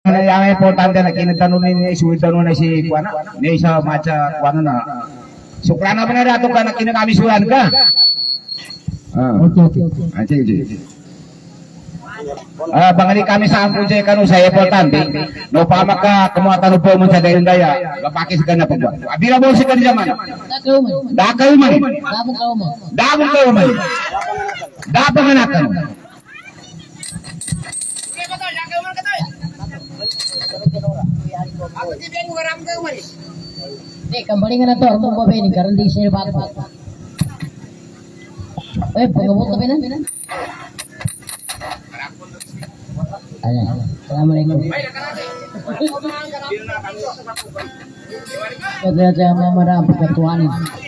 yang importante na kinatano ni isuwitano na si kuana ni sa maca kuana na sukrana benar atau kana kami suan ka oke bangani kami sa ampo jay kanu sa importante no pamaka kemuatan upo mo sa dayon daya gapakis ka na pagwa abira mo si kan zaman dakaw man dabong kaw man dabanganakan kembali na to ang mga ini karena di sini bapak. Pengemut apa ini? Assalamualaikum. Kita memerah ketuaan.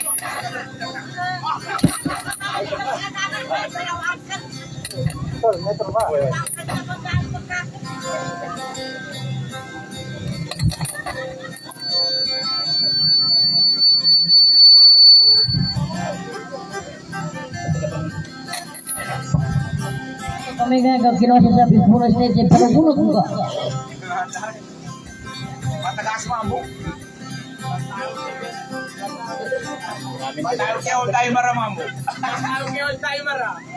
Kami nggak kira saya bisa stage penuh juga. Matagas mambo. Matagal ke all timer mambo. Matagal ke all timer.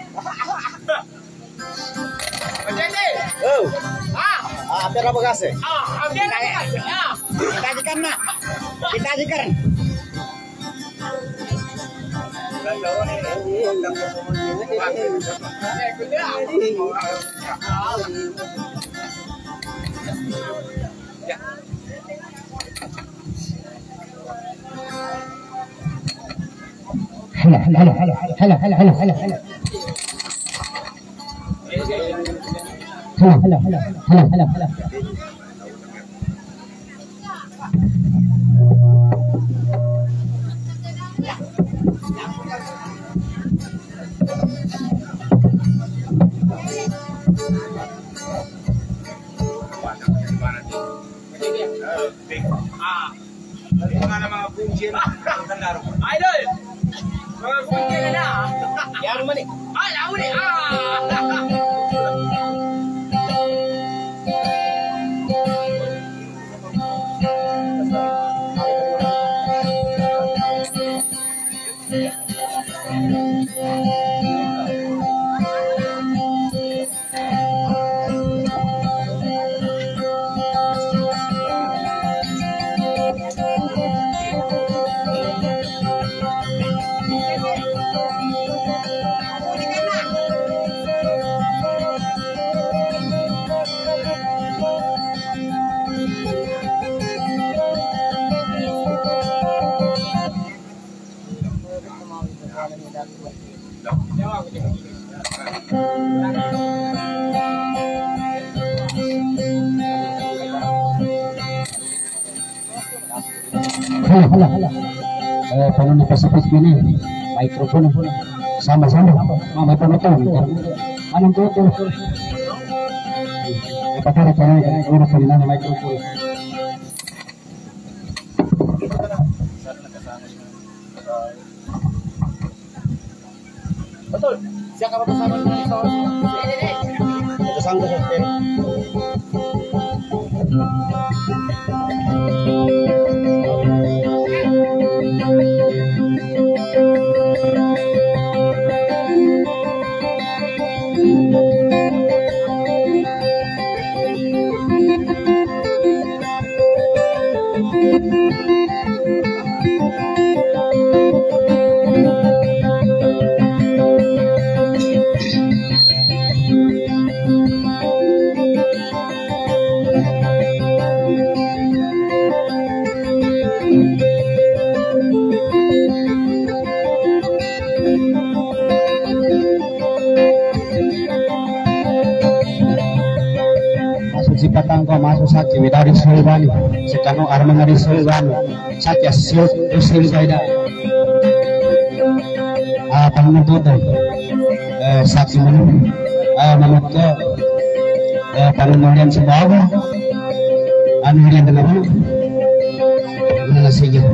Jadi. Oh. Pera bagase. Pera bagase. Kita jikan na. Kita jikan. Idol. Yang mana? Lawan ni. Kalau di Pasifik ini mikrofon sama-sama mama penonton anong tuto ipatara para uras sa mikrofon betul siapa bersama dengan bersama Patangko masuk saja dari Sulbani sedang arman dari Sulbani saja Sulbaida pangan itu saksi menunggu menutup pangan sebawa anu yang dalam mana saja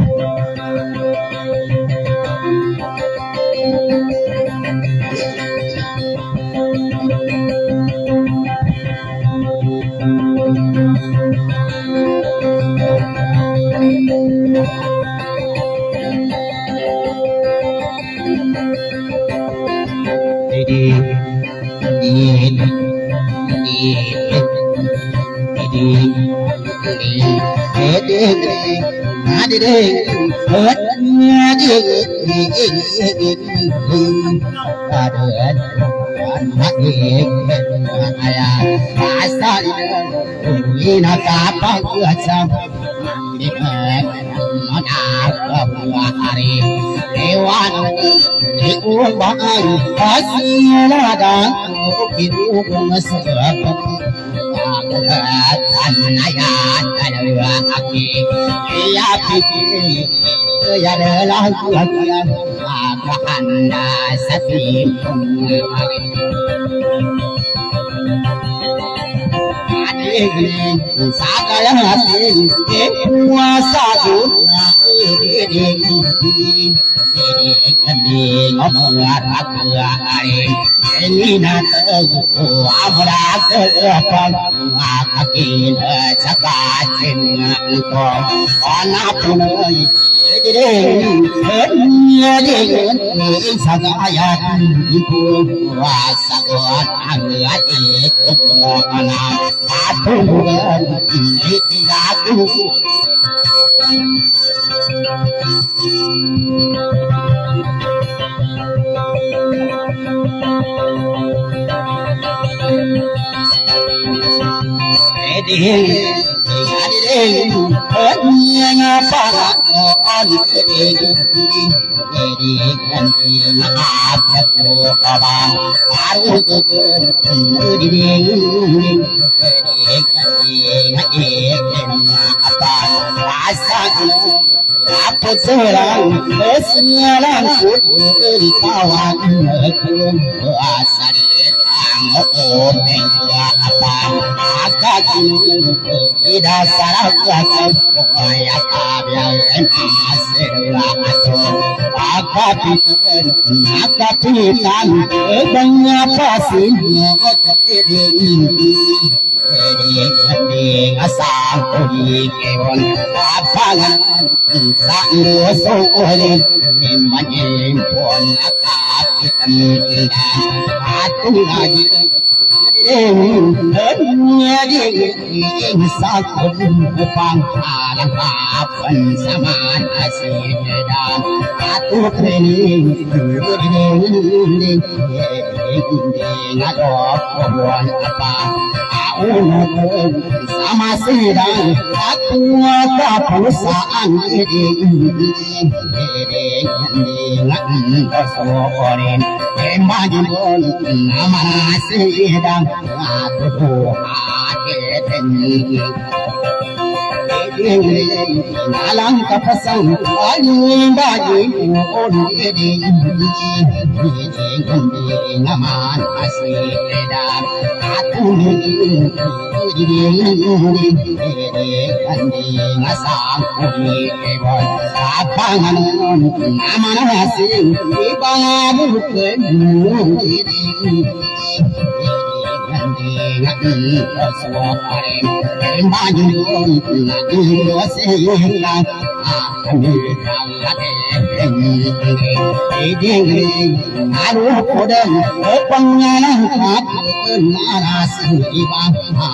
sama sidang aku kapusaan dengan kosorin emajun nama sidang aku hati alang kapasan aling bagi on ngaman asidang aku ngasang kuhibon apangan naman asin ibangabuken Soarin, Emmanuel, Seyang, Aru Podem, Pangalan, Naras, Ibang,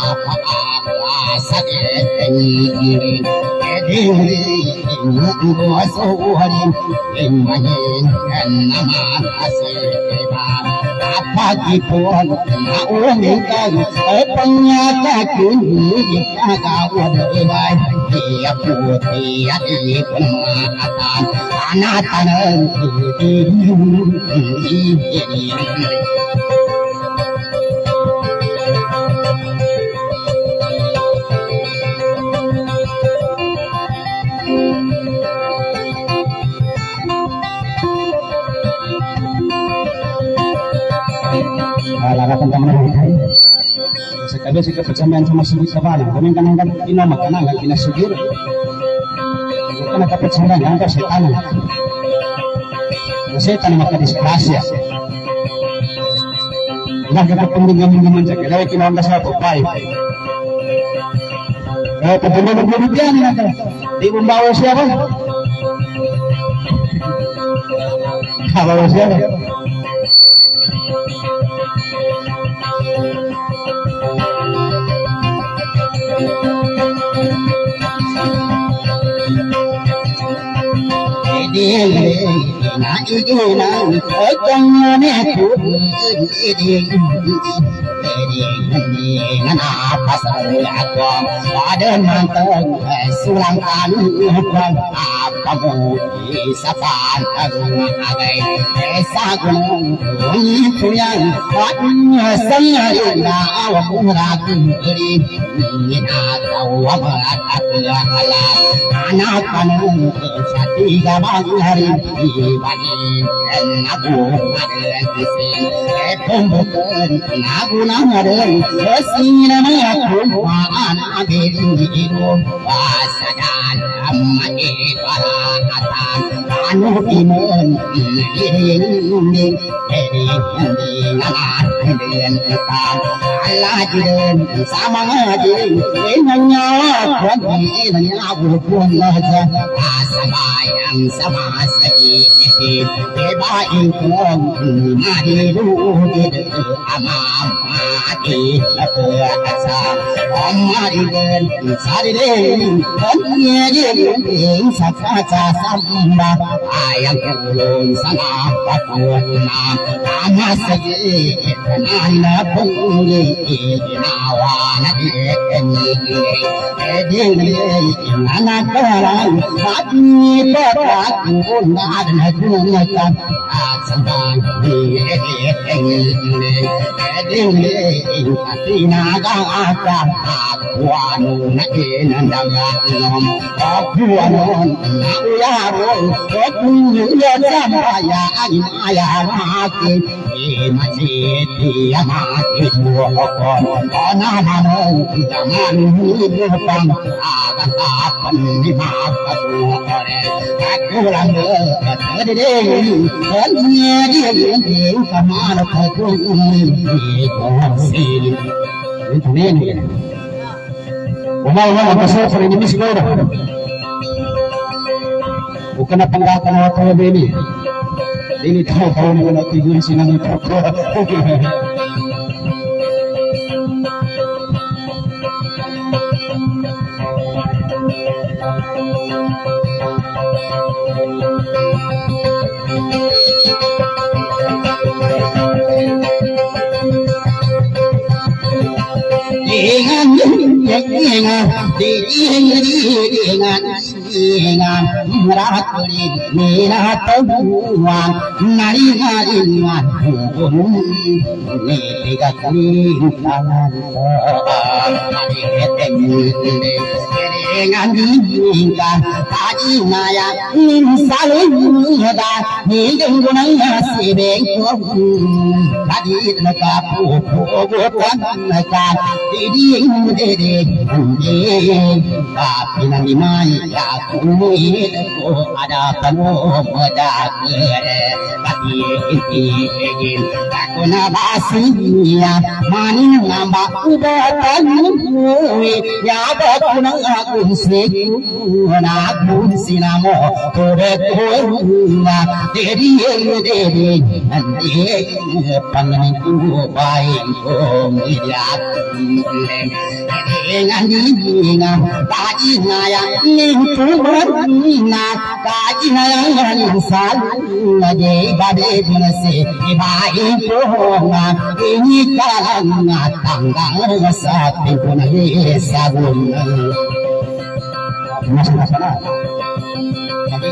Pagipon, naungikan, pangyatakun, ikagawad ibay, iya puti at ipon maatan, anatanan, larapan teman sekali sih kepercayaan sama sendiri sabaran kami kan ina makanan kan ina sugir karena kepercayaan yang ada setan maka diskrasya lagi kepentingan menjaga dari kita anda saya papai Pembunuh dia nih nanti. Di membawa siapa? Bawa siapa? Pada mantan sulang anuan kamu isapan agai sagun itu yang sangat awam ragu ini atau amat anak kamu sati gamang hari bagi aku ada kisi pembukan aku nama Sina aku anak biru wasadan amai paratan anu iman ini kan Allah jiran sama jiran enanya kuannya aku pun aja sama yang sama saji baik pun mari dulu amam mati asa mari dan sari den kan saksa samba ayam ulun sana patuna amasaji kanana pungi nawana edin anak kalang mati patun dan hajunan sambang edin atina aga wanu nakin daga nom apuanon nauyaro kokunya samaya ayah mati masjid dia mati buokon onamano zaman hidupang akan kapan dimaafkan oleh aku langge terdiri hanya dia kemana aku ini ini Umar pasal sering ini sekolah. Bukan apa enggak akan waktu ini. Ini tahu mana tidur sinang itu. Dengan meratuli minat tuan nari ngaringan tiga kulintangan nari keteng dengan diingkan tadi ngaya salun da hidung gunang nasi bengkok tadi neka pupuan neka diding tapi nanti mai aku itu ada penuh tapi ingin aku nabasinya maning nambah ubatan ya aku nang aku seku aku sinamo kurekunya dedi nanti panggilku baik lihat dengan dina kaji yang lingkungan kaji yang saling jadi badai nasi baik pohongan ini kalangan tanggal sapi pun sagun masuk sana tapi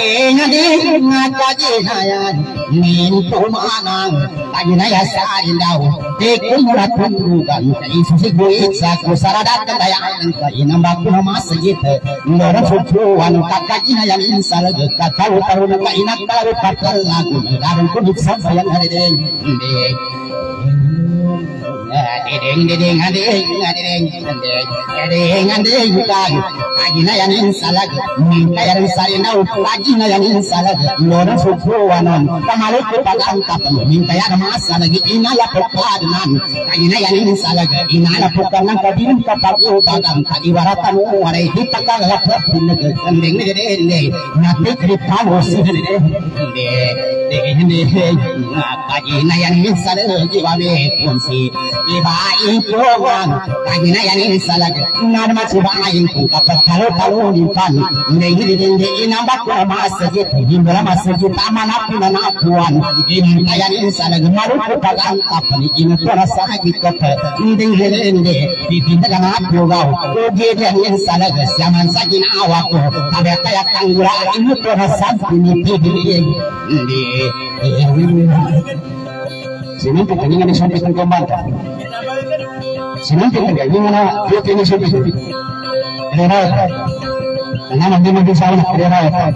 Ding ngajinayan minto manang kajinaya sa indaw di kumulat kundugan isisiguit sa kusaradat kadayan kainambak na masagit nora sutuan kakajinayan insalag kataw-taw na kainat tayo patalagun darang kunit sa bayan harideng ding kajinayan insalag kayaran sarinaw kajinayan insalag lora sutuanon kamalit ko pag-angkap mintayan masalag inaya po kadnan kajinayan insalag inala po ka ng kadin kapag ubagang kadiwaratan mo waray hitagagapot pinaganding natikripawo hindi kajinayan insalag iwabe kunsi ibaing kuwan kajinayan insalag narmasubaing kung kapag talo-talo nimpan hindi inambak ko na masagit hindi na masagit amanap na nakuan intayan insalag marupo pag-angkap ni inutura sa hagit ko hindi pipindagan nakugaw ugidan insalag siyaman sa ginawa ko kaya tanggula inutura sa pinipibig hindi sinuntik ka nga ni sumpit ng kumbanta sinuntik ka nga na beauty ni sumpit Kira-kira karena nanti mungkin saya kira-kira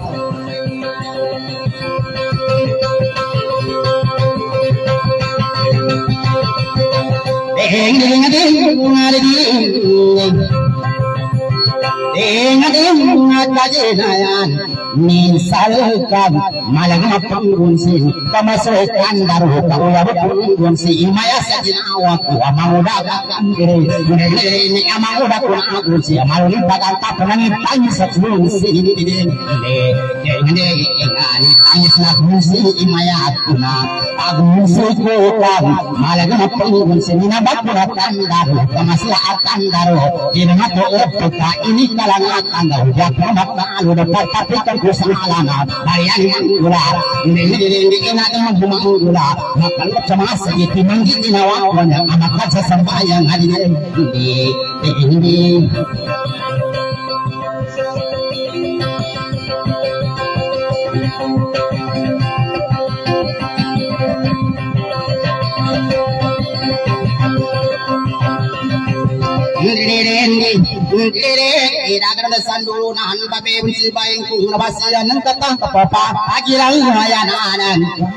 misalkan malang panggunsin kamasaikan daruh kaulah panggunsin imaya sajinawa ku amauda kakandiri ini amauda ku agunsi amalu bagan tapangan tangis sajunsin ini ingani tangis nagunsin imaya kuna agunsi ku malang panggunsin inabakura kandaru kamasaikan daruh dinamatu urpuka ini kalangan daruh jakna malu dapat tapi kusalana bayan gula ini ada membuang gula makan cuma sedikit manggi nawa wana amat sesambayang hari ini Idagan sandulu nahan babe si baing kung nabasiyan ng katang kapapa agilang hayananan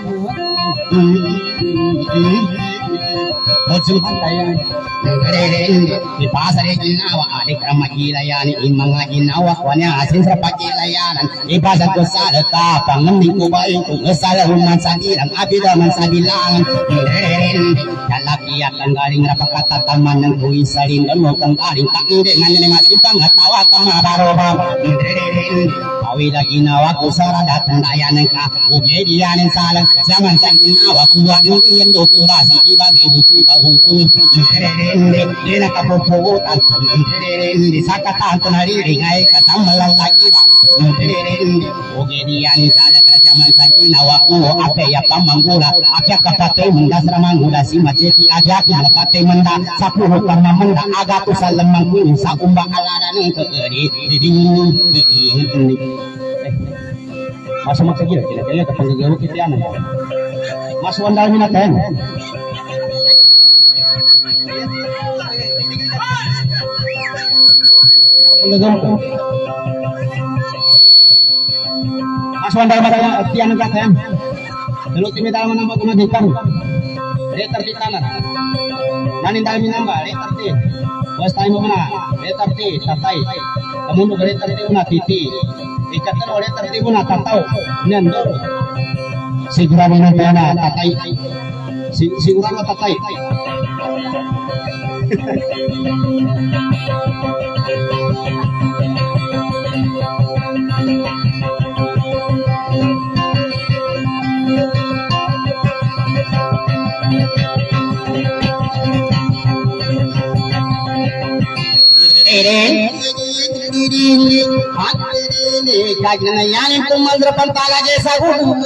Ojung pantayan di pasar ginawa adik ramagilayan imang ginawa wanya asin sa pagilayanan ibasag ko sa data pangending ko baing kung salaruman sa dilang abidaman sa bilangan kalakiyak ang galing rapakatataman ng kuisalin mo kang galing kakindi nga nila masipang atawa kang mabarobang awila ginawa ko sa radat ng dayanan ka ugediyanin salang zaman sa ginawa kuwa ng iyan do kubasi ibag-ibusi bahungkung hindi nakapuputan hindi sakatan ko nariringay katang malalaki ba ugediyanin salang zaman sa ginawa ko apya pamanggula apya kapatay manda sa manggula si Maceti agak malapate manda sa puho karna manda agak ko sa lamang ko sa kumbang alada ng kagari masa magsagil kaya kapag gagawin kita yan mas wandal minatan mas wandal matanya tiyan ng katayan lalu timitaman ng magumadikan letter T tangan nanin dami namba letter T bos tayo mo na letter T tatay kamu mo letter T una titi ikatero letter T una tataw nando sigurado na tayo na tatay sigurado tatay Kajnayanin kumaldrapan palagi sa gulong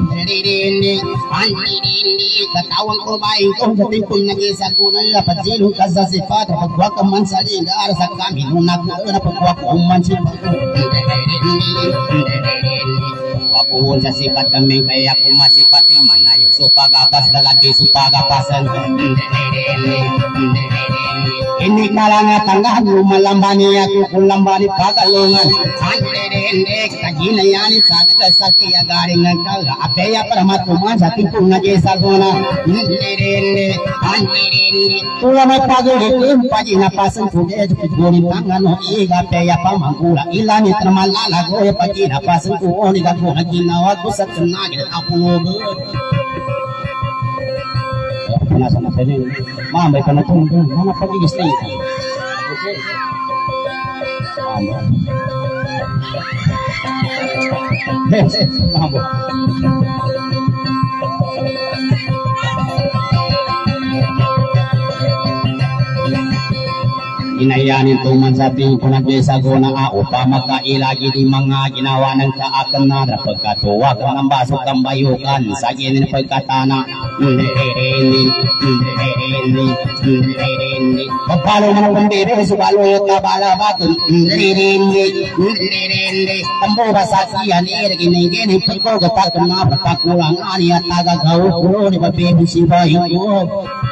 katawang ko baing ko dating kung nag-isa ko na dapat silong ka sa sifat pagwa ka man sa ligar sa kami nung nakuha na pagwa ko man sifat Aku sa sipat kaming kaya ako masipat manayo supagapas dalabi supagapasan ini kalangan tangga malambani aku kulambani pagalungan ande kajina yani saga sakia garing nangka apeya paramatma sa tipung na jesa gona ande tulama paguli pajina pasan pude gori pangano iga peya pamangula ilani tramalala goye pajina pasan ku oni ga gona ginawa ku satna gid aku nasa na sini mamay ka na tung mana pag-i-stay okay mambo inayanin tuman sa ating kunagdesa guna upama ka ilagi di mga ginawa ng kaakan na pagkatuwag ang basok ang bayukan sa ginin pagkatana pagpalo ng pambiri subalo yung kabalabatun tambo basasiyan irigin pagkagatakan na pagkakulang ani at tagagaw ko di babibig sibahin ko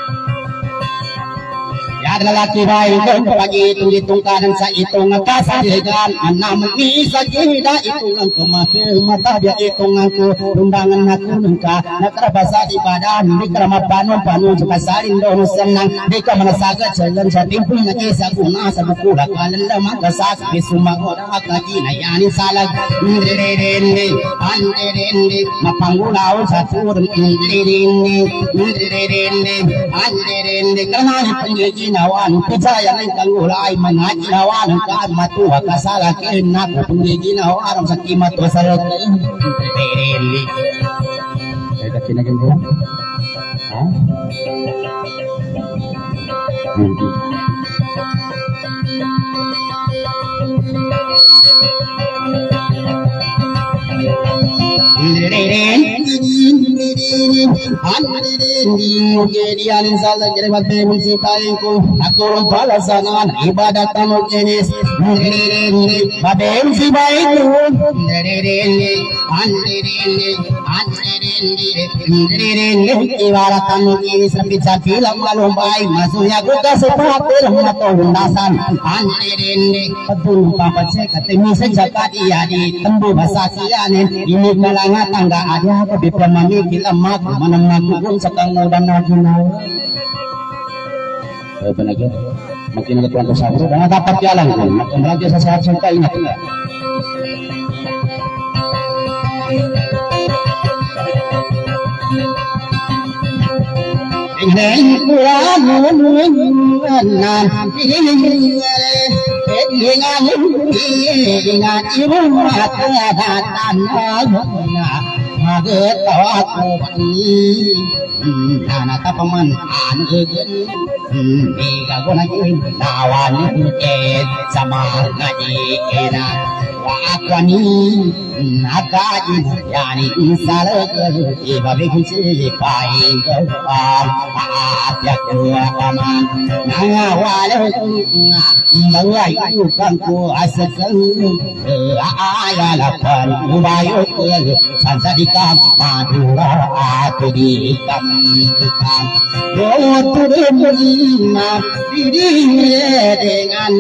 lalaki baik pagi hitung kanan sa itong kasaligan anam isa jeda itungan kemati mata dia itungan ku undangan aku nengka nakrabasa di badan di kerama panu juga salin dono senang di kamana saga jalan sa timpul na kisa guna sa bukura kalan lamang kasas di sumagora kaji na yani salag ndrerende andrerende mapanggulaw sa turun ndrerende andrerende kanani panggigina wan percaya ng kangulay mga ginawa ng matuwa kasalakin na kung ginawa aram sa kimat wasalot pereli kaya kinagin ko ha Kejadian salah kira bemun sitainku aku rumpala sangan ibadat tamu jenis babem si baik ibarat tamu jenis lebih cakilang malum baik masuknya kuka sepatir atau hundasan betul papa cek ketemu sejak dia di tembu bahasa kianin ini kalangan tangga ada ke pemami kita mak mana pun sekang dan naginau benar ke makin ke tuan pesawat dan dapat jalan pun makin raja sesaat cinta ingat enggak Ingin anak paman anegen ika guna nawan sama ngaji era wakwani nakaji yani insalaga ibabe kunci paing apyak aman nangawale bangai kangku asakan ayalapan ubayo sansadika madura atudikam Yoturemuna dirinya dengan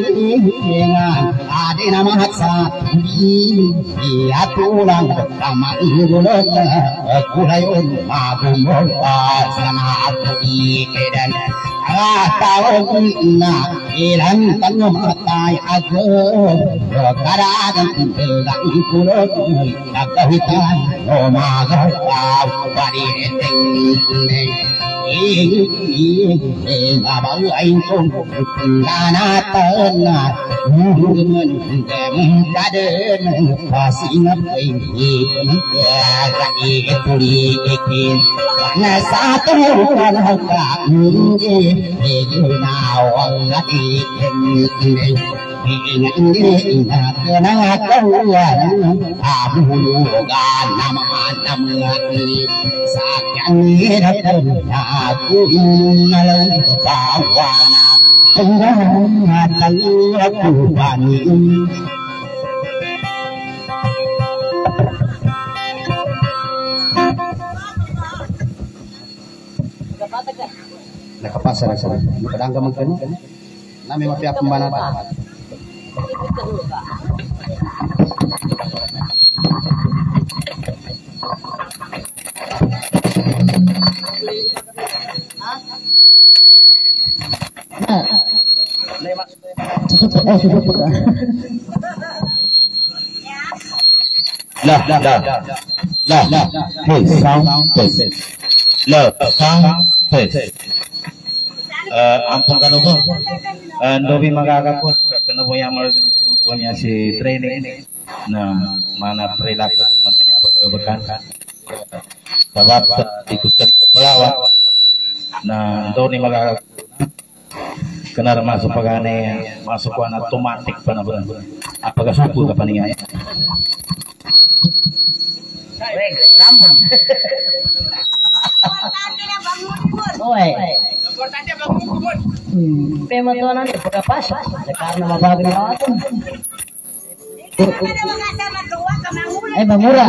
adina mahasa dia tulang sama gulung kulayon mabumol sana dan tahun ilang tanyo matay ako karagan tegang kulot nagkahitan umagaw pariting ngabau aing kong nanatan na hubungan kaden pasingap aing rakyat tulikin na satu kalahka nawang ating ingat kenang kawan abulugan naman sakyan hirap aku nalang kawana pengat aku bani Nakapasar sa kadangga magkano nami mapia pembanata. Lah, hey, sound, test. Lah, sound, test. Ampun kan ko. Ndobi magagapo. Kano mo yung mga niya si training na mana perilaku mantannya berkan. Sebab ikutan pelawak. Nah, Ndobi magagapo. Kenar masuk pagane masuk ko na automatic pa na ba. Apakah suku ka pa niya? Oy. Pematuanan pagkapas karena mabagin na ako. Ay mamura.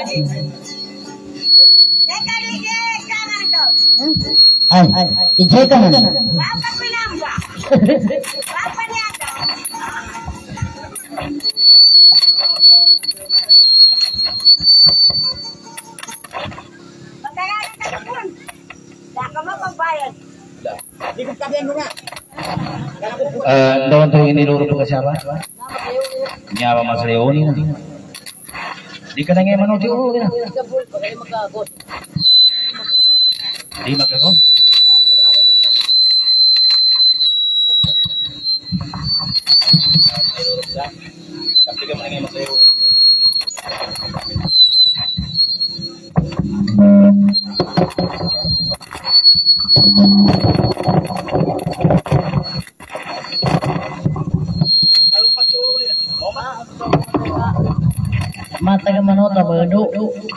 Ay, ijay ka man. Dawan tuh ini luru ke siapa? Nyawa Mas Leoni nanti. Di kanangnya mana di ulu kita? Di Makakon. Tapi kanangnya Mas Leoni. Mata ka manota bedo.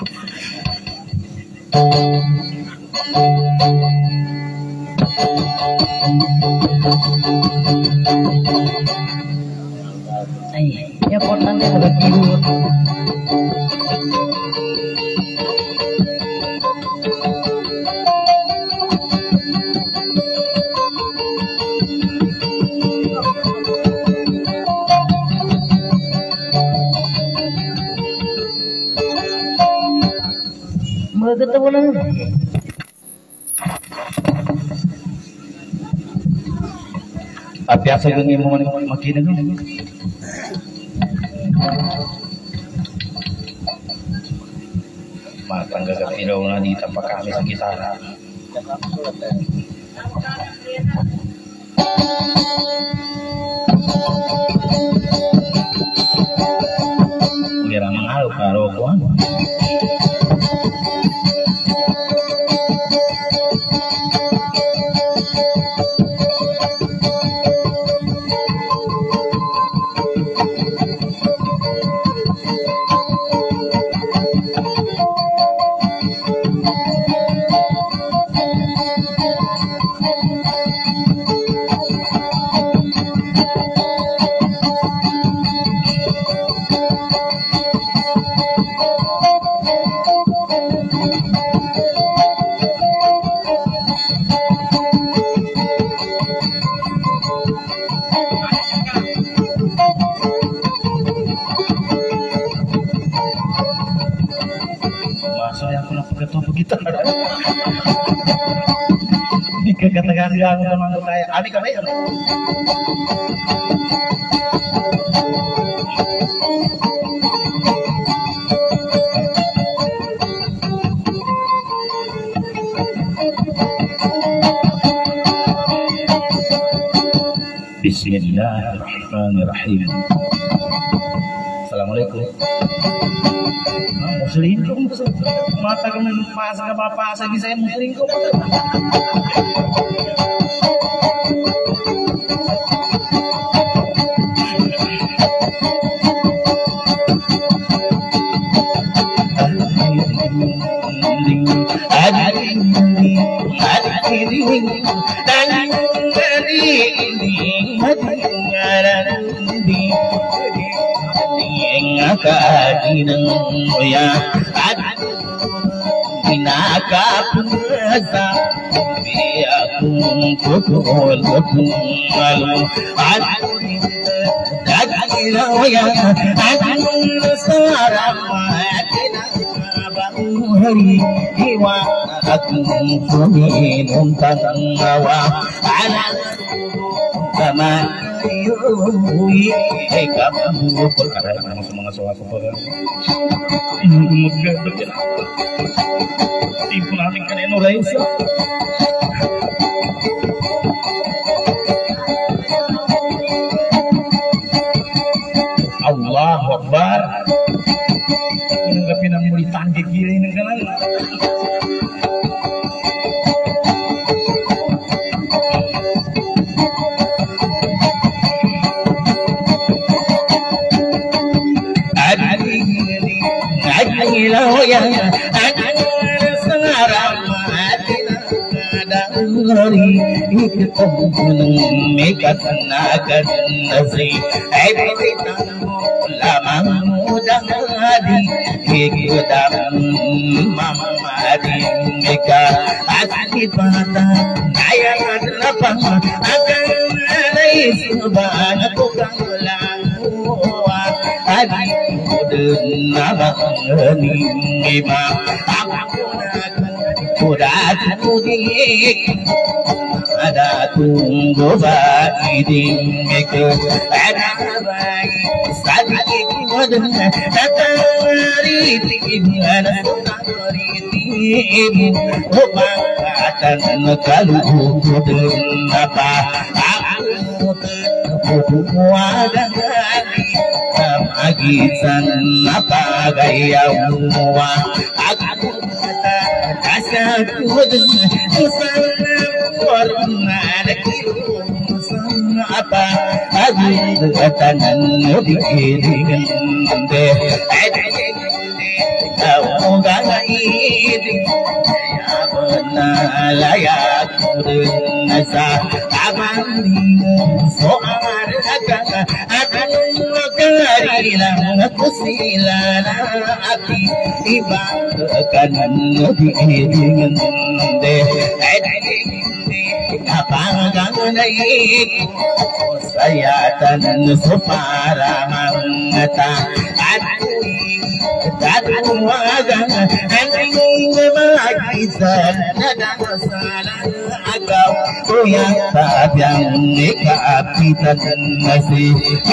Ay, ya importante sa tidur. Ketemu lang. Biasa gini mau makin dulu. Matang gagap ilaw na di tampak kami sa gitara. Kira mengaruh karo kuan. Kata-kata yang sama saya, Ani kami. Bismillahirrahmanirrahim. Assalamualaikum. Muslim kok mata kami pas ke bapak saya bisa muslim kok. nakapasa biyakong pukul malu dagilaw yan anong saramat hari iwa akong suminom tangawa anak sama yui kamu perkara yang semangat soal apa maganda yan ibu natin kanino Raisa Allahu Akbar nanggapin ang mulitan gigilin ng kanan ilaw yang hari itu mekat naga nasi lama muda di hikudam mamadi meka asli pada ayat lapang akan naik subhan tukang adi nabani ngima kuda tudik ada tunggu baiding ke ada bayi sakit wadan tatari tiban tatari tibin obatan kalau kudun apa aku wadan agisan apa gaya mua aku kasih warna apa aku tangan dikiring deh kau gak ini benar layak nasa abang soal agak karilang kusilan api ibadakan diiringan deh apa gangunay sayatan supara mangata tatawagan aning magisan nadasalan agaw yang tabiang ikaapitan nasi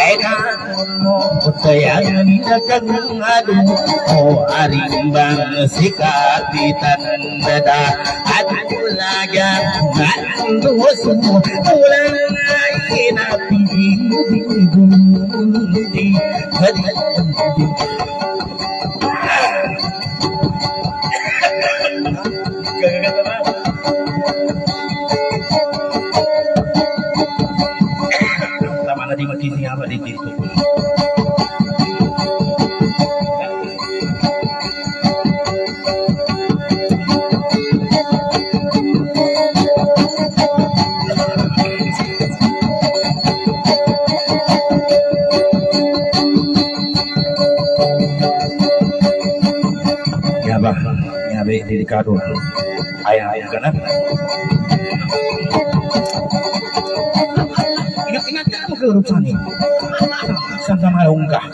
sayang nakangadu o arimbang sikapitan dada adulaga anduso ulan inapi di magkisi apa di situ. Ya bah, ya be delikado. Ayah kana. Ingat kamu keurusan ini. Sama unggah.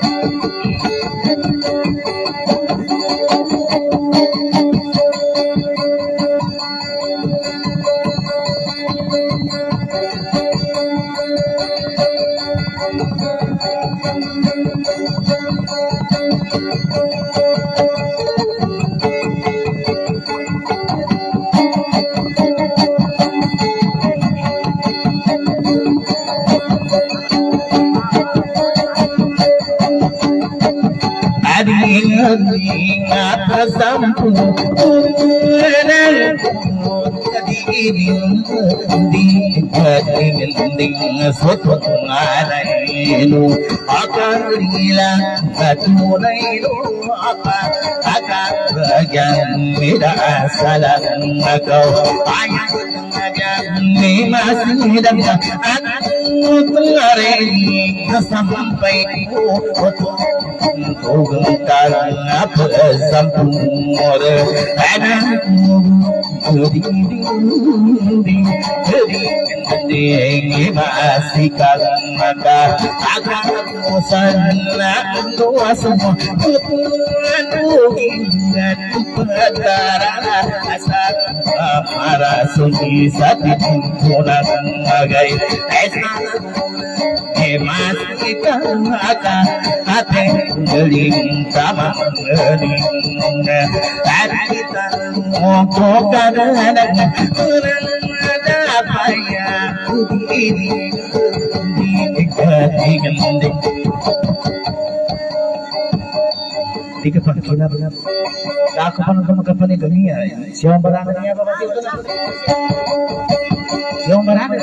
Ingat sampun unang tadi di ding suốt ngày lu akarila tunai lu akar yang tidak salah kau ayat ni masih dan aku terlari sampai ku gentar apa sampur ada masih kalang maka akan musana doa semua ketuhanku ingat petara asal marah sunyi sati punan agai esal masih kalang maka hati geling sama geling hati mau kadang-kadang apa ya ini tiga pangkina benar. Aku pernah kapan itu dunia. Siapa berani apa masih itu? Siapa berani?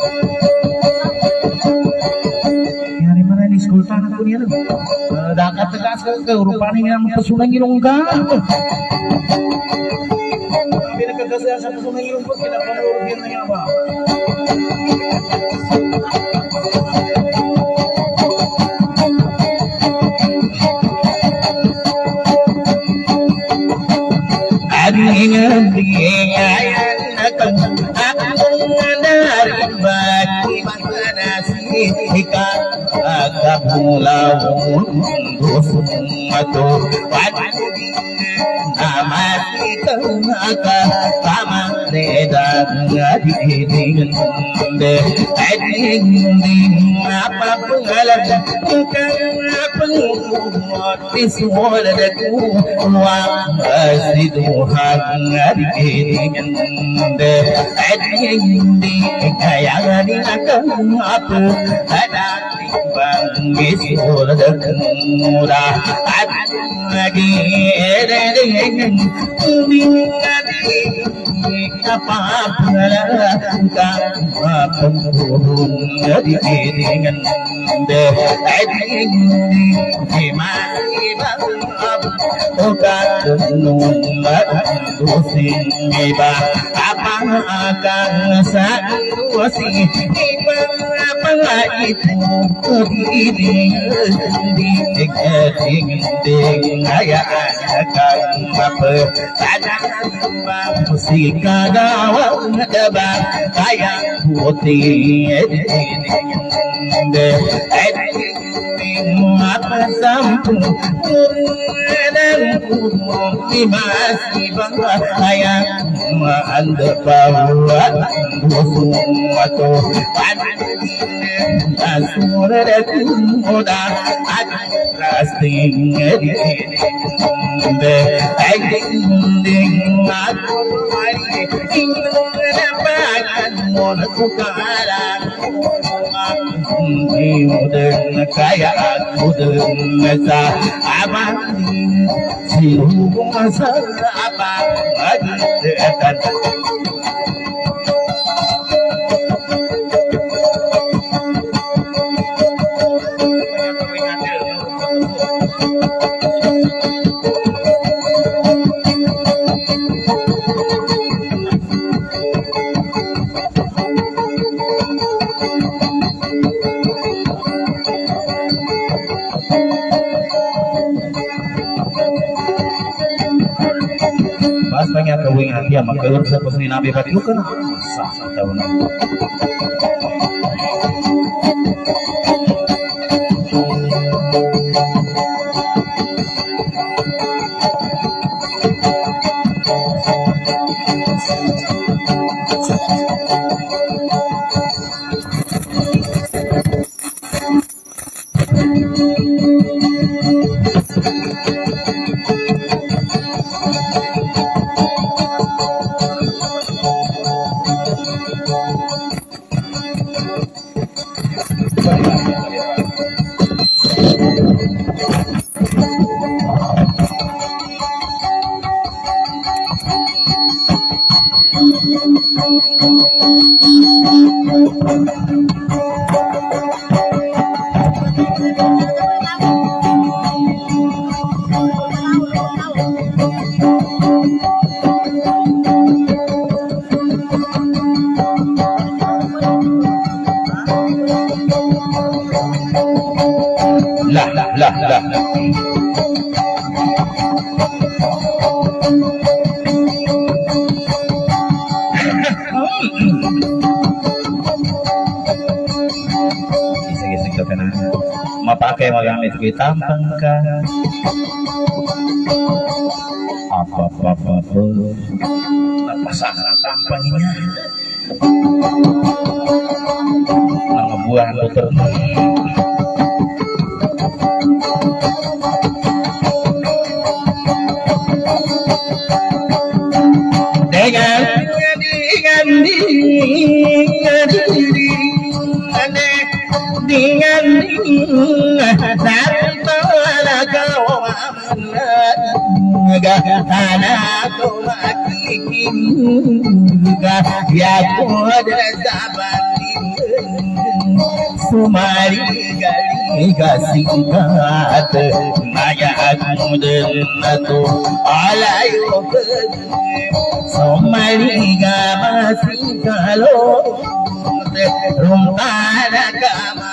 Yang di mana di sekolah tanah aku ni tu? Dah kata tegas ke rupanya yang pesunan girung kah? Bila kekasih asal pesunan girung pun kita perlu rupiah apa? Ingin diingatkan aku dari bagi mana sikat agak mulaun dosumato amat kita sama dedan adiding de adiding apa pengalaman pengumot disuara deku uang asiduhan adiding de adiding kaya dinakan apa ada bang disuara deku murah lagi edeng apa pengalaman penghubung dari dengan deh masih bangab bukan numbat dusin iba apa akan satuasi apa itu di ayah akan apa musik kagawang debak ayah putih apa sampung masih bangga ayah anda bawa sesuatu asura deku muda lasting ding aku aku kalah udah kaya aku dengar apa si masa apa lagi dekat pengen kawin hati sama kelur sa pasni nabi pati kan sah tahun lah. Isik-isik ka na. Mapakai magamit kita pangka. Apa. Pasangan tampangnya. Mga buah motor. Sumari gali kasingkat maya aku denatu alayu sumari gamasi kalau rumana kama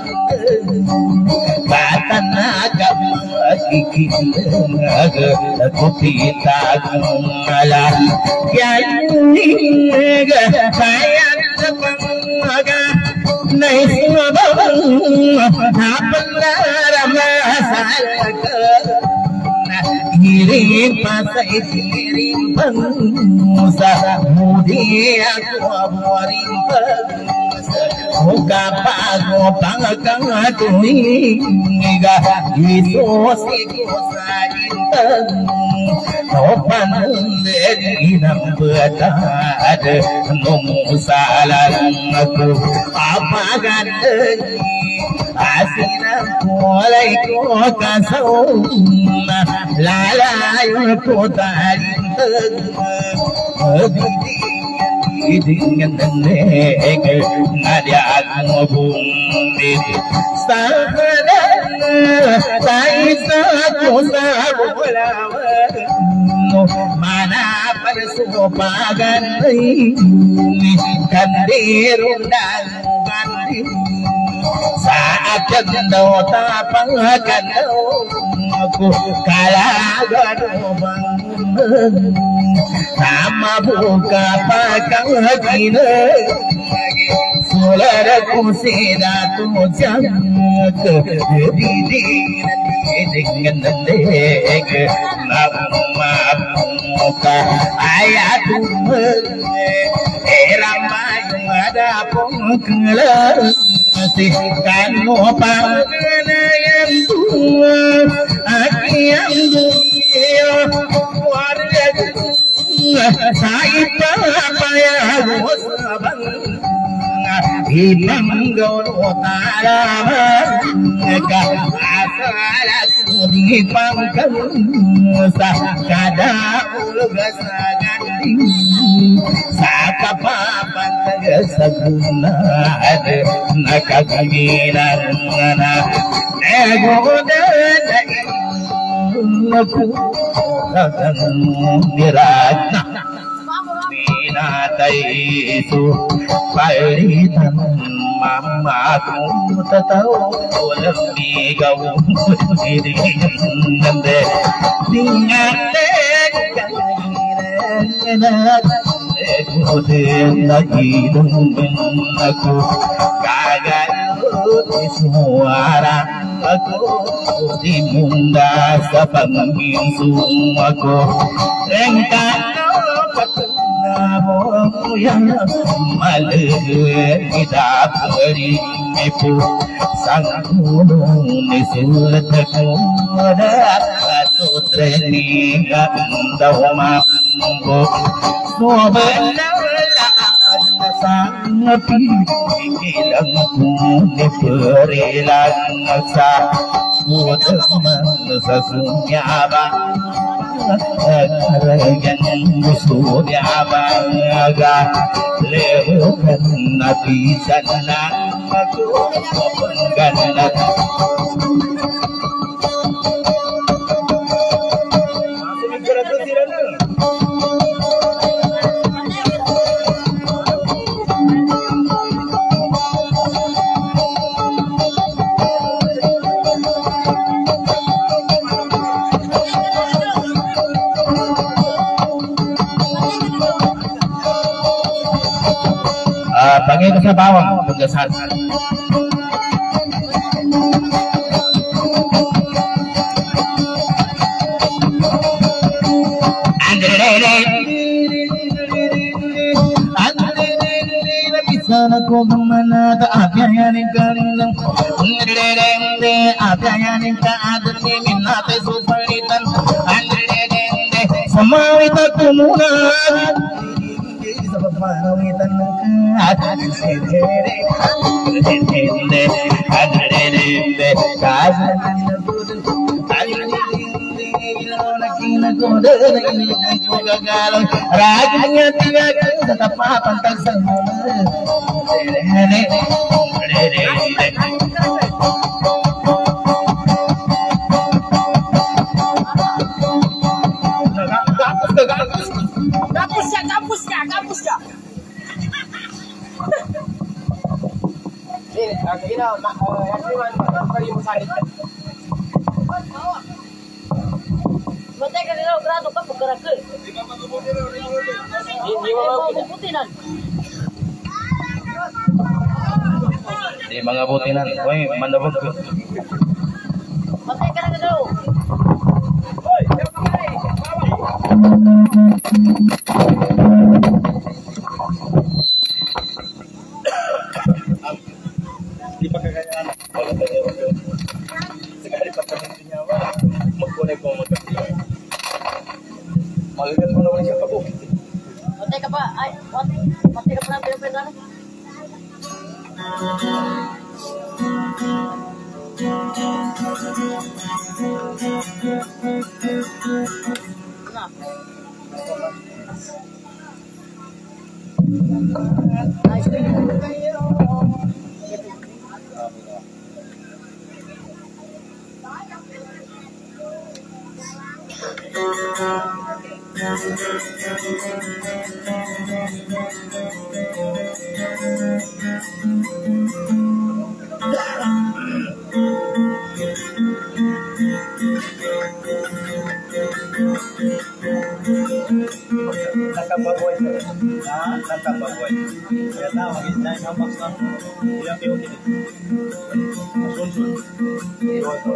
batana kama kikinaga kupita kumala yaniga sayang pamaga nahi subang apna ramasalaka giring pasai giring pangsa mudi aku aboring pangsa muka pago pangkang tuninga iso siku saintang topan dari nambetad numusalan aku apa gandeng asina mulai ko kasawna lalayo ko tarintang dengan nek nadia aku bumit sahana taisa ko sabulawa mana persopagan kandirun dan banding saat jendau tapang aku kalagan bangun sama buka pakang kina solaraku sedatu jangk dengan nek nama muka ayatu ramai ada pengkelar kanu panganayan tua yang dunia warga saipa payah sabang ibanggaw utaraman asal di pangkang sa kada ulgas ganding sa kapapan tagasaguna nakagagilan na negodan aku akan diragna binatay itu palitan mamaku tataw walang bigaw nande dingatek kanina ekutin nagilong aku kagalut suara aku dimunda sa pangminsung ako engkano patungamo yang malita peripu sang gunung nisulat ko na sutreni daw mambo sang pikilang kuni perilang sa utama sa sunyaba Yang musuh di abaga lewat nabi sana aku ganda. Bagi itu saya bawang pegasan. Sana ko gumana ta apyayan karingan apyayan ka adni minna te suparitan samawita kumuna samawita rajanya tidak tetap pantas kampus ya. Ini akhirnya Mateka nila grado ka pagkarak. Hindi mo mabutinan. Di mga butinan, oy, mandabog ko. Mateka na daw. Oy, di pa kagayaan. Wala tayo. Sekali pa niya wa. Mag-connect ko mo. Maligat mo naman siya po. Matay ka pa. Ay, matay ka pa ng pinapindahan. Nice to meet you. Nakababoy. Nakababoy. Kaya na, mag-isnay ng box lang. Ilang kayo dito. Masunsun. Iwato.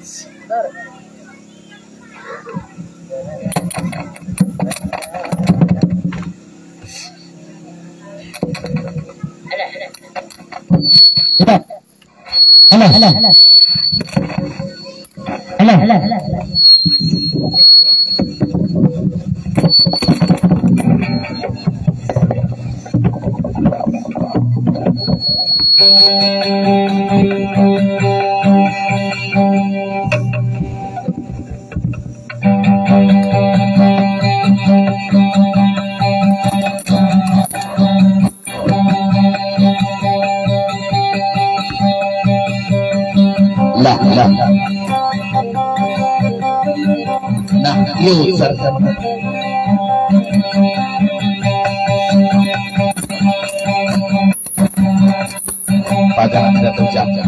Pada ada terjaga.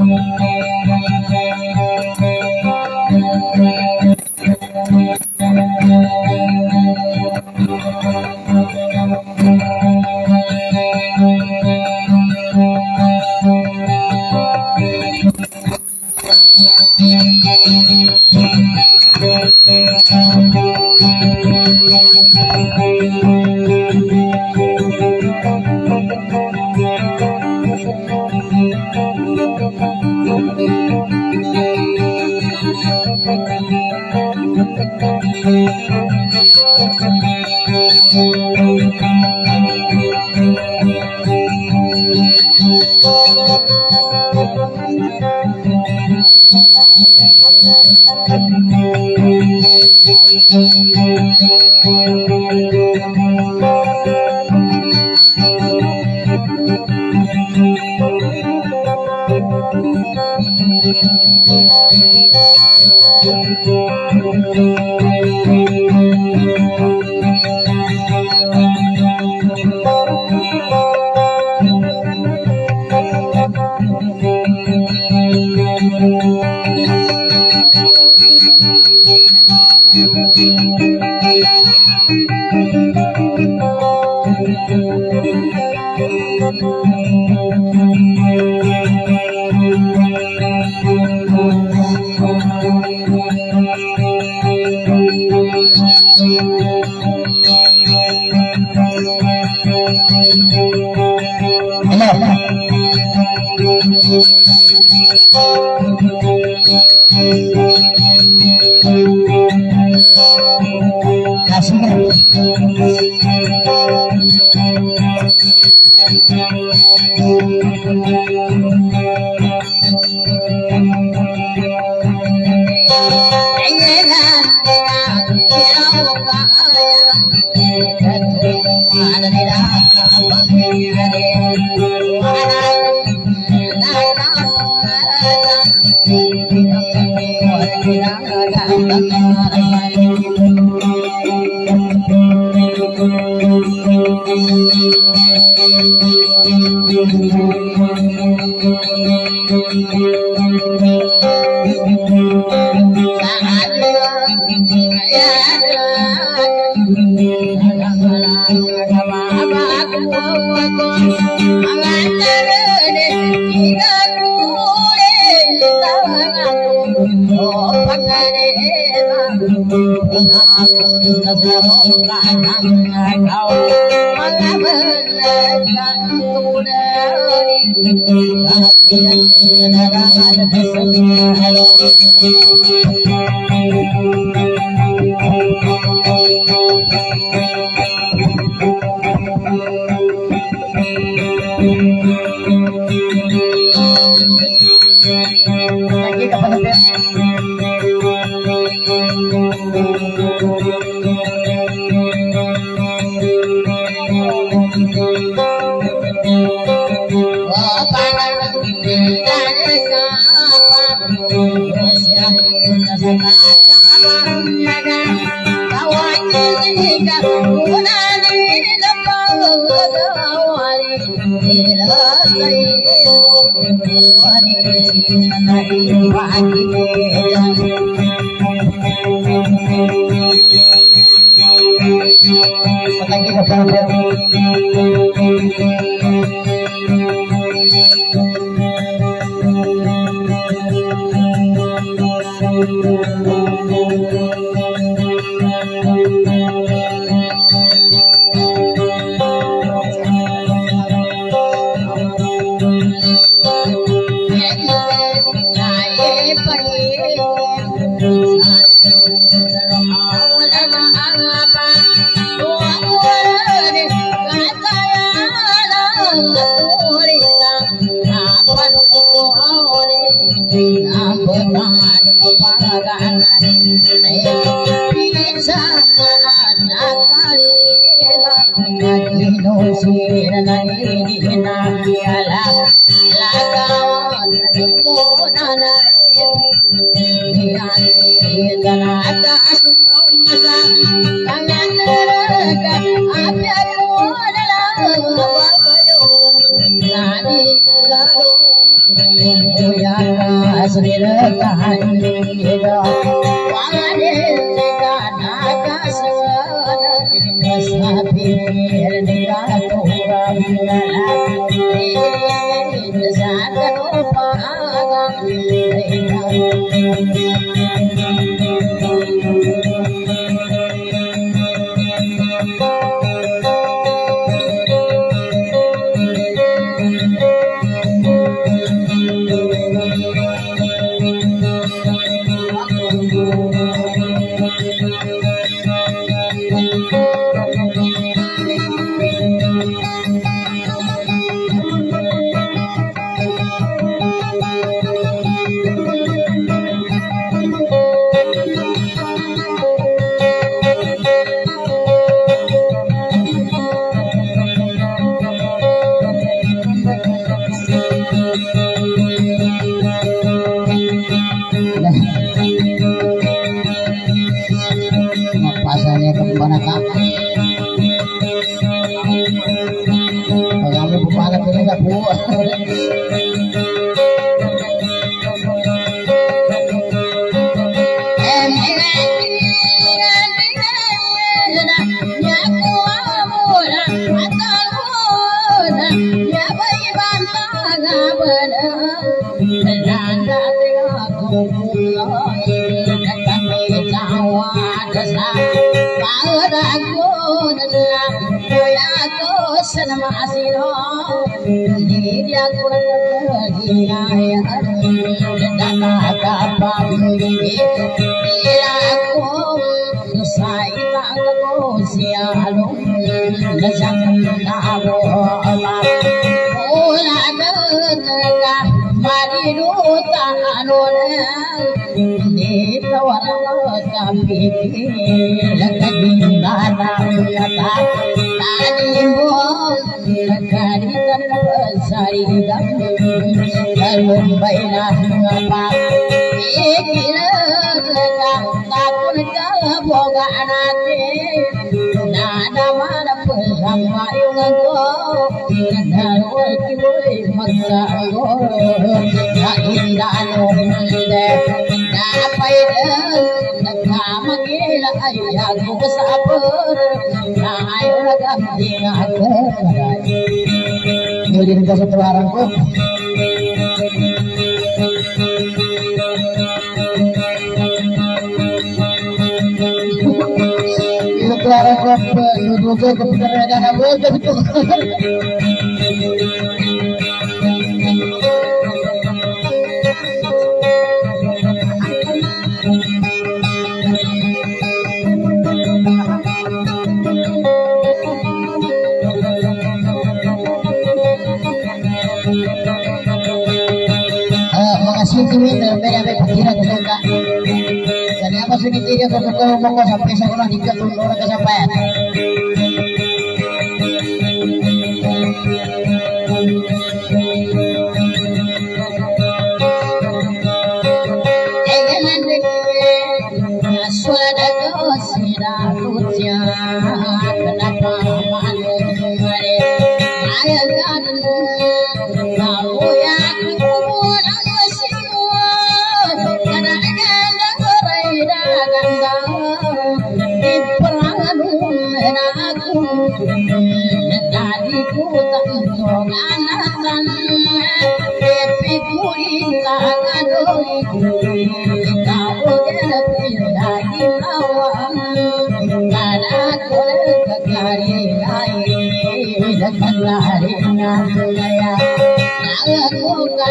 Sampai sekolah 3 tahun orang kesampaian.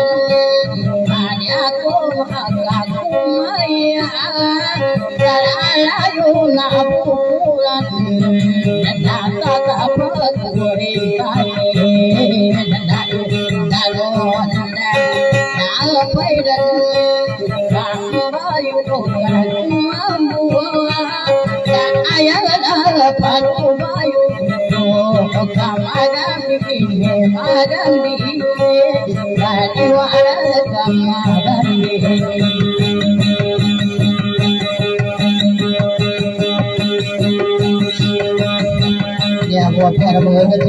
Aku Ya, gua biar mengerti.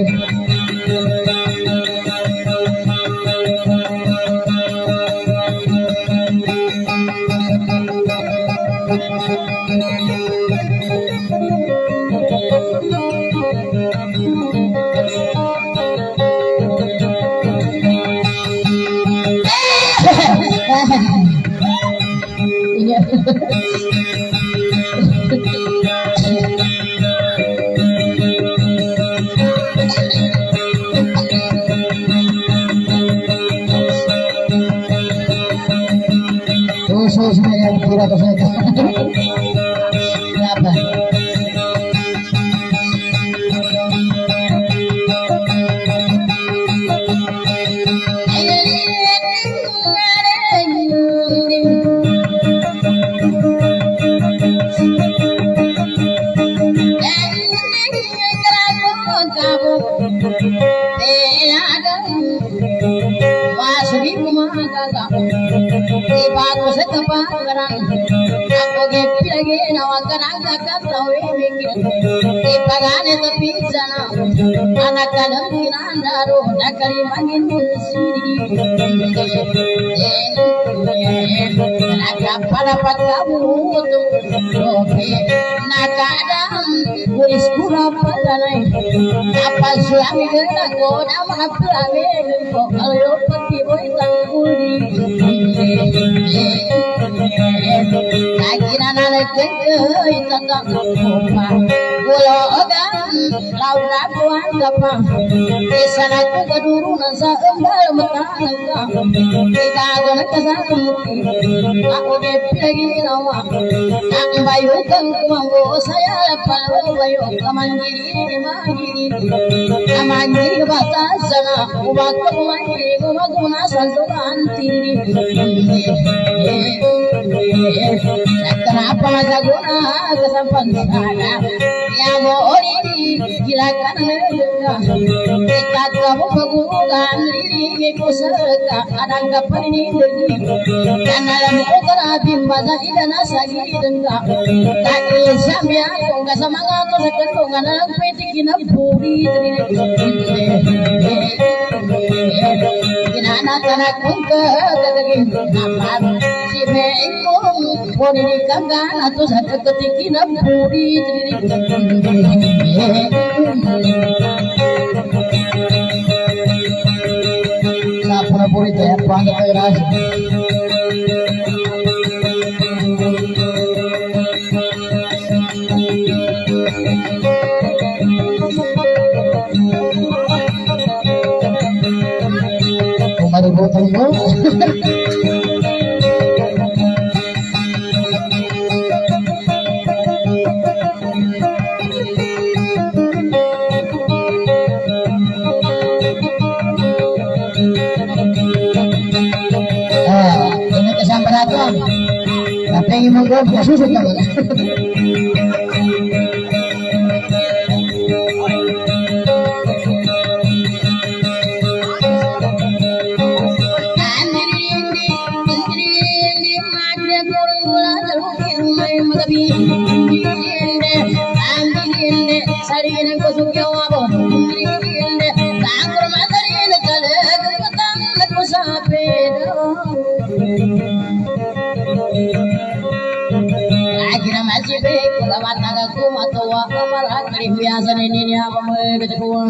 Terus saya kira ke saya. Kenapa? apa suami kita goda mana pulame kok ayo pati boy tangkuli lagi nana leke kita tak lupa golo ogan laura kuan kapa kesana ku keduru nasa embal metangga kita gona kasar aku lagi nawa tak bayu kang kumanggo saya palo bayu kamangiri magiri amangiri batasana ubak kumangiri kumaguna santukanti kenapa masa guna kesampan sana ya mori kirakan kita kamu menggunakan diri kusaka adang kapan ini karena lamu kena bimbaza ida nasagi dengga tak samya enggak semangat sekan ngana petikin puri kinana kana kungka gagin amar si bengong poni kanggan atau satu ketikin puri sapura puri teh panggil ras Mari botol mo. Ini kesamperan. Tapi ingin menggoda susah kan? biasa ini apa mau kecewa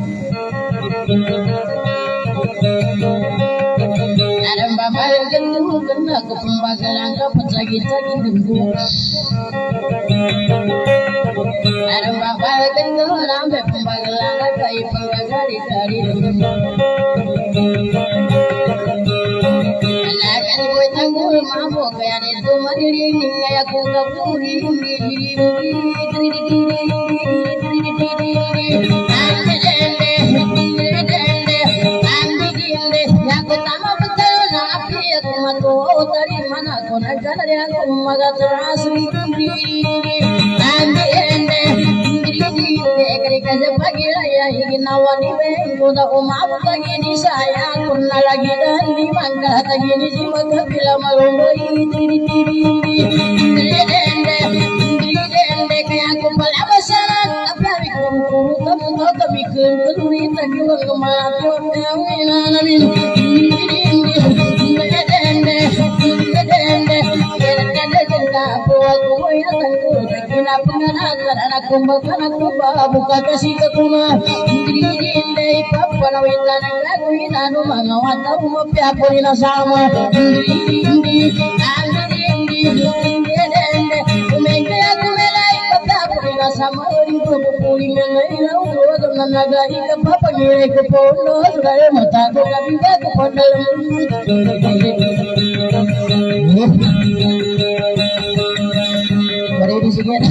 ada bapak yang gendut kena ke pembakaran ke pecah-pecah gendut ada bapak yang gendut sampai pembakaran ke penggari-gari anak-anak gue tanggul mabuk kayak itu mandiri kayak aku gak puri buka kasih ke kuma diri papa na wita na gagawin ano mga wata umapiapo nila sama diri kumengkaya kumelay papapo nila sama rin ko pupuling na nailaw huwag ang nanagay ka papagilay ko po no kaya matago na biga ko po Ready again.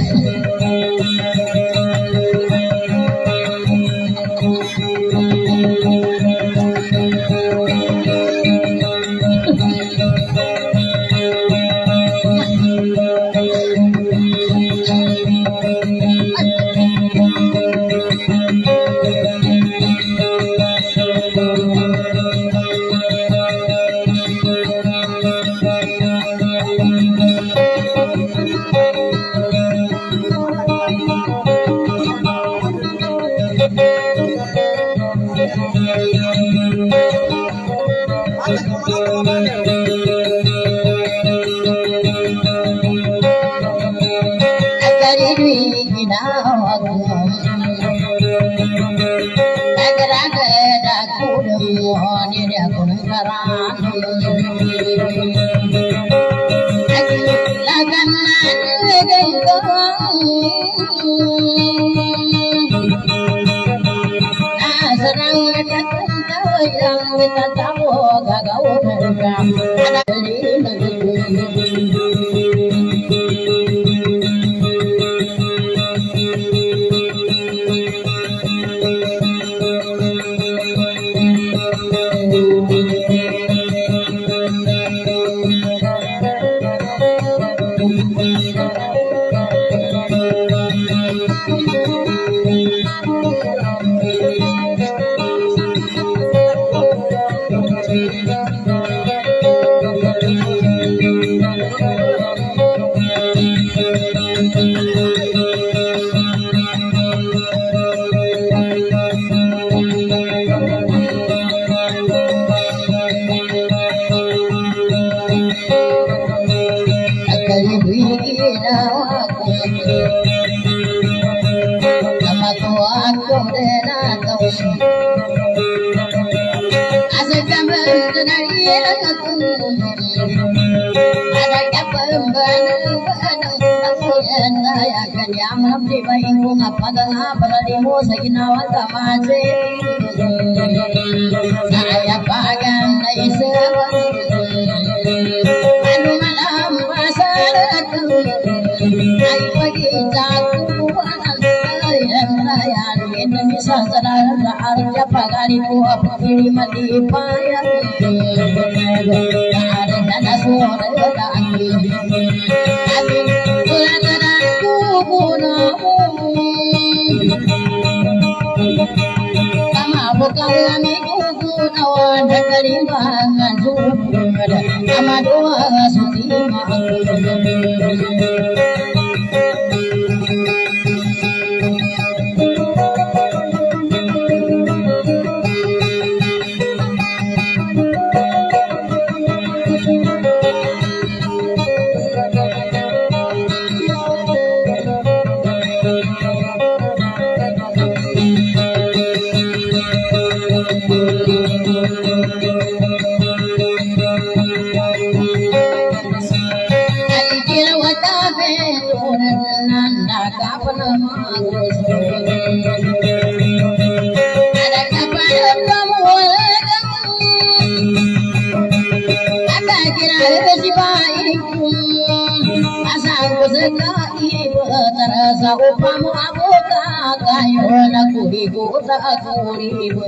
Upama aboka kayo na kurigo ta kurigo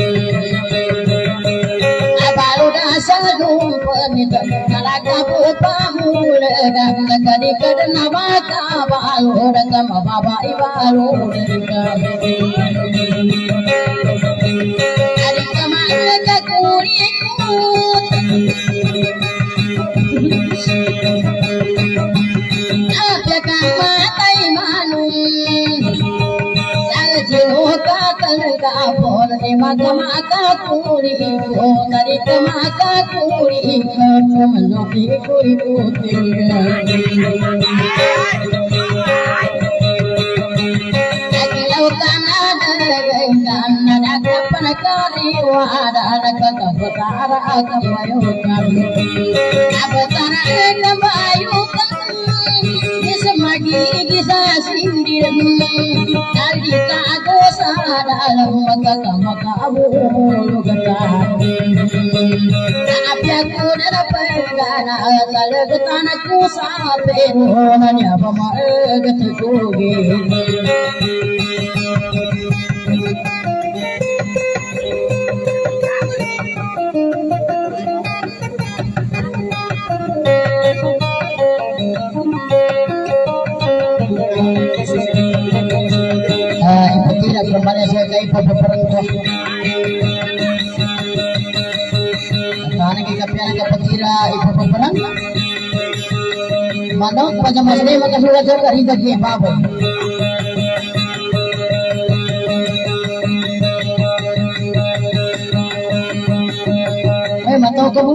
abalo na sa lumpan nito nalakapo pa mulaga nakalikad na baka balo na mababa ibalo na adik kamalaga kurigo maka kuri dari maka kuri menuki kuri putih lautan ada dengan ada kapan kali wada ada kata betara kebayukan betara kebayukan semagi kisah sindir dari tak dalam maka abu getah aku dah pegana kalau getanaku sampai hanya pemain ketugi kembali saya ke ibu peperangkap tanah kita piala ke petira ibu peperangkap mana pada masa ini maka sudah jaga hingga ke babo mata kamu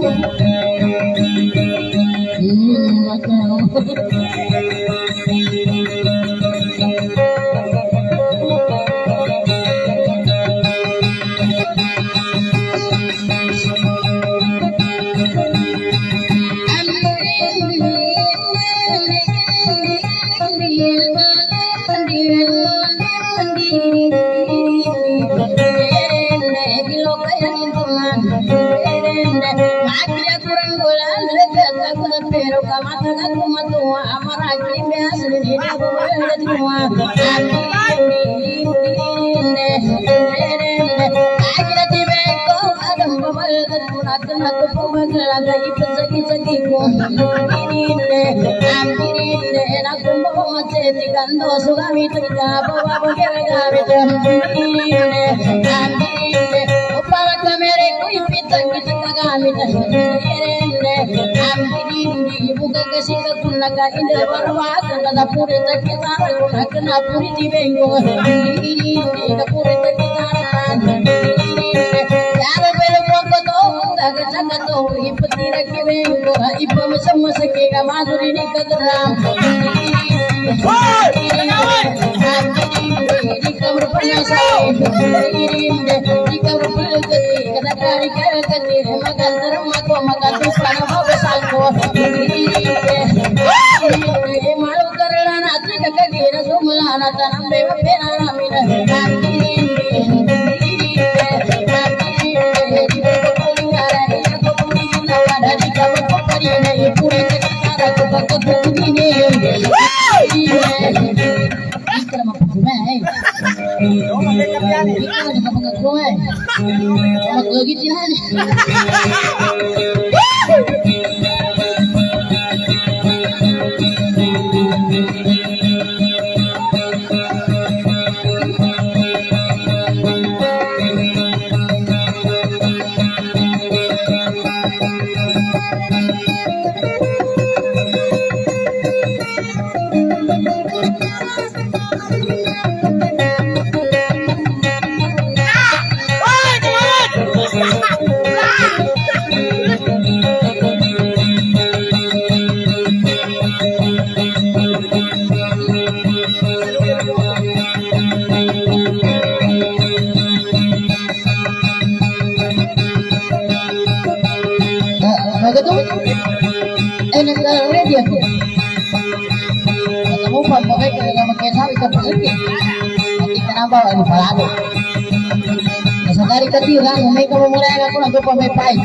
Dari ketiran, may kamumulay ako na doon pa may pay.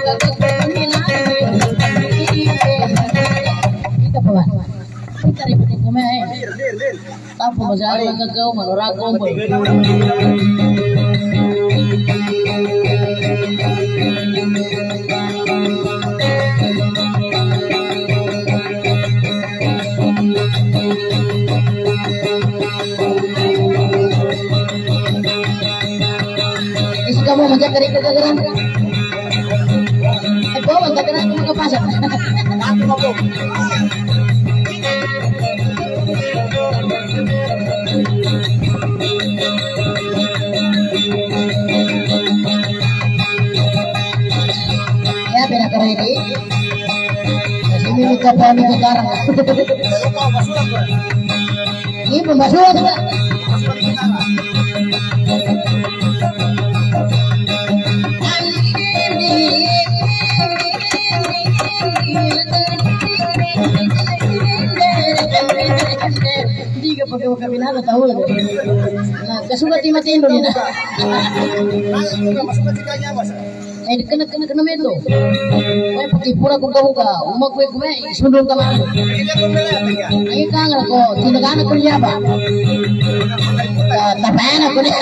Tapo masyari lang kagaw, manuragong po. Isi kamu menjaga dari kegagalan. Bawa kegagalan kamu ke pasar. Ini minta pamit sekarang. Ini pembasuhan juga. Tiga pakai kabinat tahu lah. Nah, kesuka timati Indonesia. Kena meto. Kau pakai pura kuka umak kue sebelum kamu. Ini kangen kok, tidak anak kerja apa? Tapi anak kerja.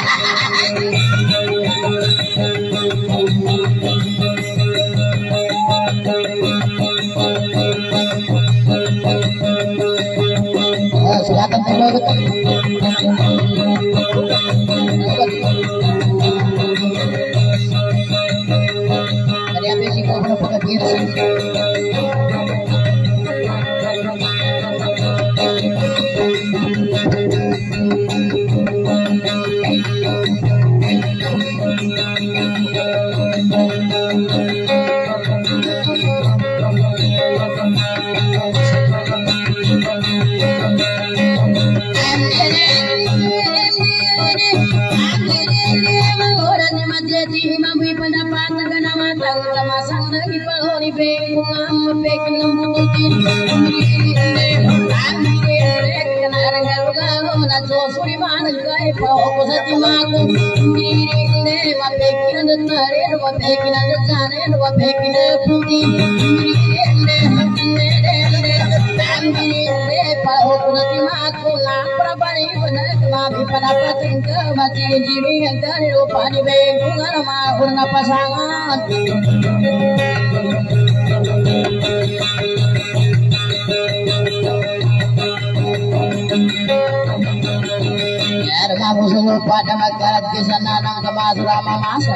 Silakan tembak. Pada masyarakat di sana nang kemasrama masak.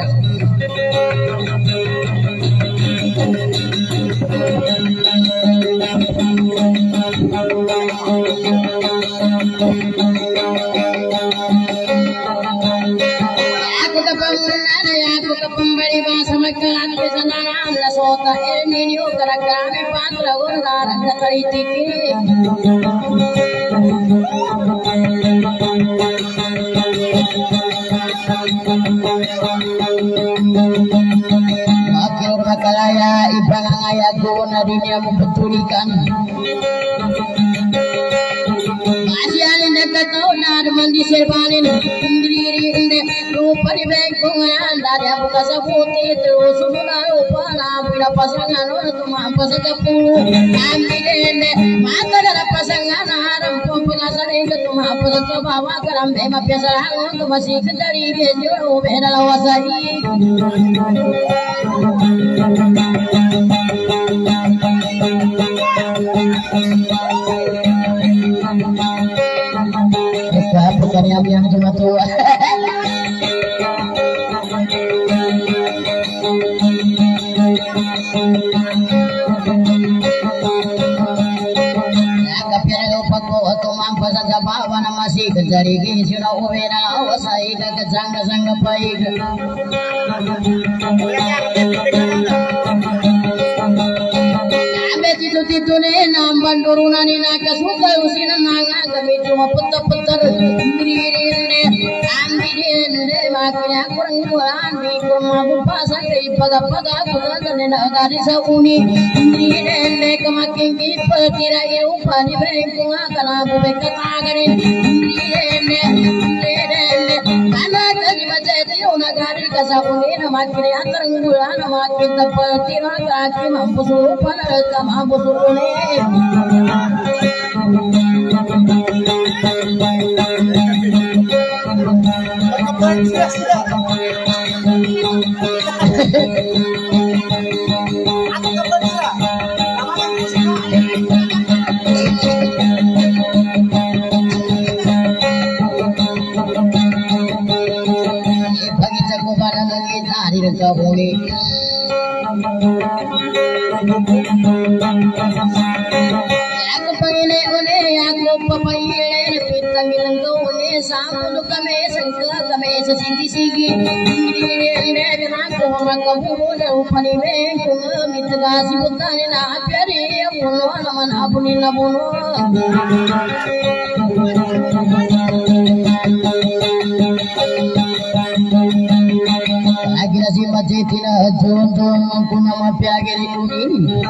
Aku ke pembeli bahasa masyarakat di sana nang sota ini utara kami patra urang katalitiki. Makil makalaya ibang ang ayago na rin niya mempetulikan. Masih alin nakataw na naman di serbanin. Diri hindi lupa di bengkong anda dia buka sa puti terus mula lupa na pinapasangan na tumampas sa kapulo. Kami din mata na pasangan na harap po pinasarin ka tumampas sa bawa karambe mapiasahan ko masih kendari genyo beda lawasai. Bukan yang cuma tua. Masih kencari sudah ubena wasai dan kejang baik. Itu nih namban turunan ini kasuka usina nanga kami cuma putar diri ambilin deh makanya kurang bulan di rumah pasang di paga kurang dan dari sauni diri deh kemakin kiper kira irupa di bengkung akan aku bekatarin diri deh karena tadi baca itu nagar hari kasakunin makin antar bulan makin seperti kaki mampu lupa dan mampu surunin. Aku pengen aku papayin pitang ilang gawin sampo kami sangka kami sa sigi-sigi hindi ako magkabuda upanibeng kung mitagasi butan na apyari puno naman abunin na puno. Akhirnya si majitina jom aku nama piageri kuni.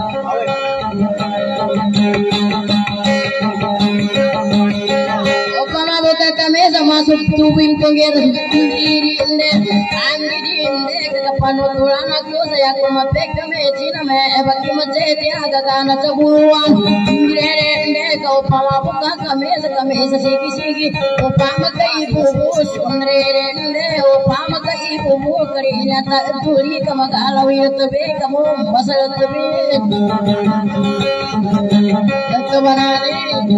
Okala boka kami sama subtubing pengir diri inde, angiri inde kapanutulan aku saya kumapek kami cina me bagi majeti aga kana cabuan. Inde kau pala boka kami sesigi-sigi, upama kai bubu sunre inde upama kai bubu karinya tak tuli kamagalawi tebe kamu basal tebe. Kebanane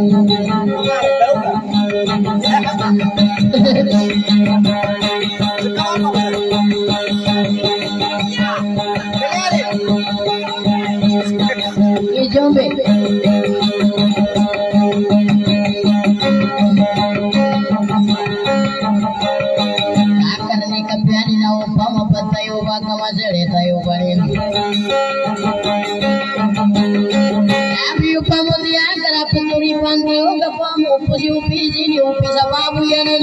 Ijombe akan nikapiani na upama patayo baka mazere tayo barin. Pamudia kara puturi pandio kapamu pusi upiji ni upisa babu yanan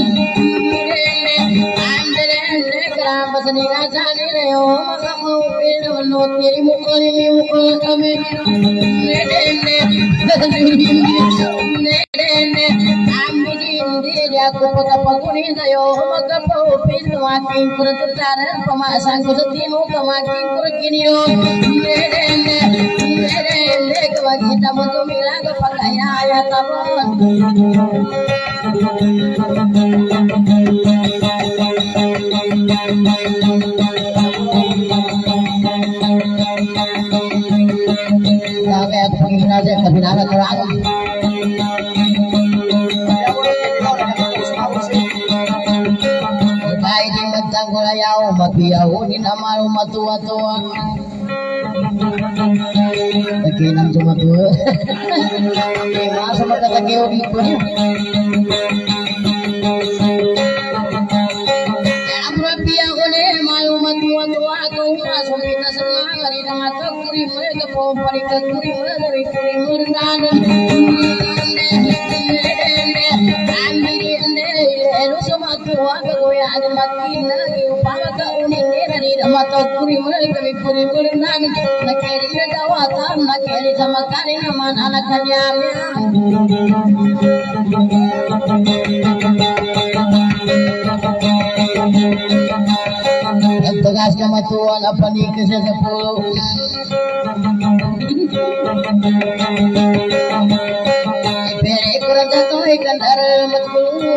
andere kara pasani gasani reo makamu upino no tiri mukori ni mukol kame aku pakapaguni tayo makapupino aking kurataran pamasan ko sa tino kamaking kurkiniyo kita mentumilang pakaya tabon. Kaya aku pengen aja kabinara kerang. Kaya di magtanggol ayaw mapiyaw ni namaru matuwa-tuwa. Takinang tumatua. Masa magkatagiw dito niya. Amrapiya ko na mayo matuwa-tuwa akong masumita sa mga karina matakuri mo na kapampalikaguri mo na dari-kuri mo na Ero sumatuwa kagoya ada makin lagi upama ka uning dari matakuri mo na kuri mo na nakeri na dawatan nakeri sama kari naman anak kanya ang tagas ka matuwan apa ni kasi sa pulo pere kurang jatuh ikan darah matulu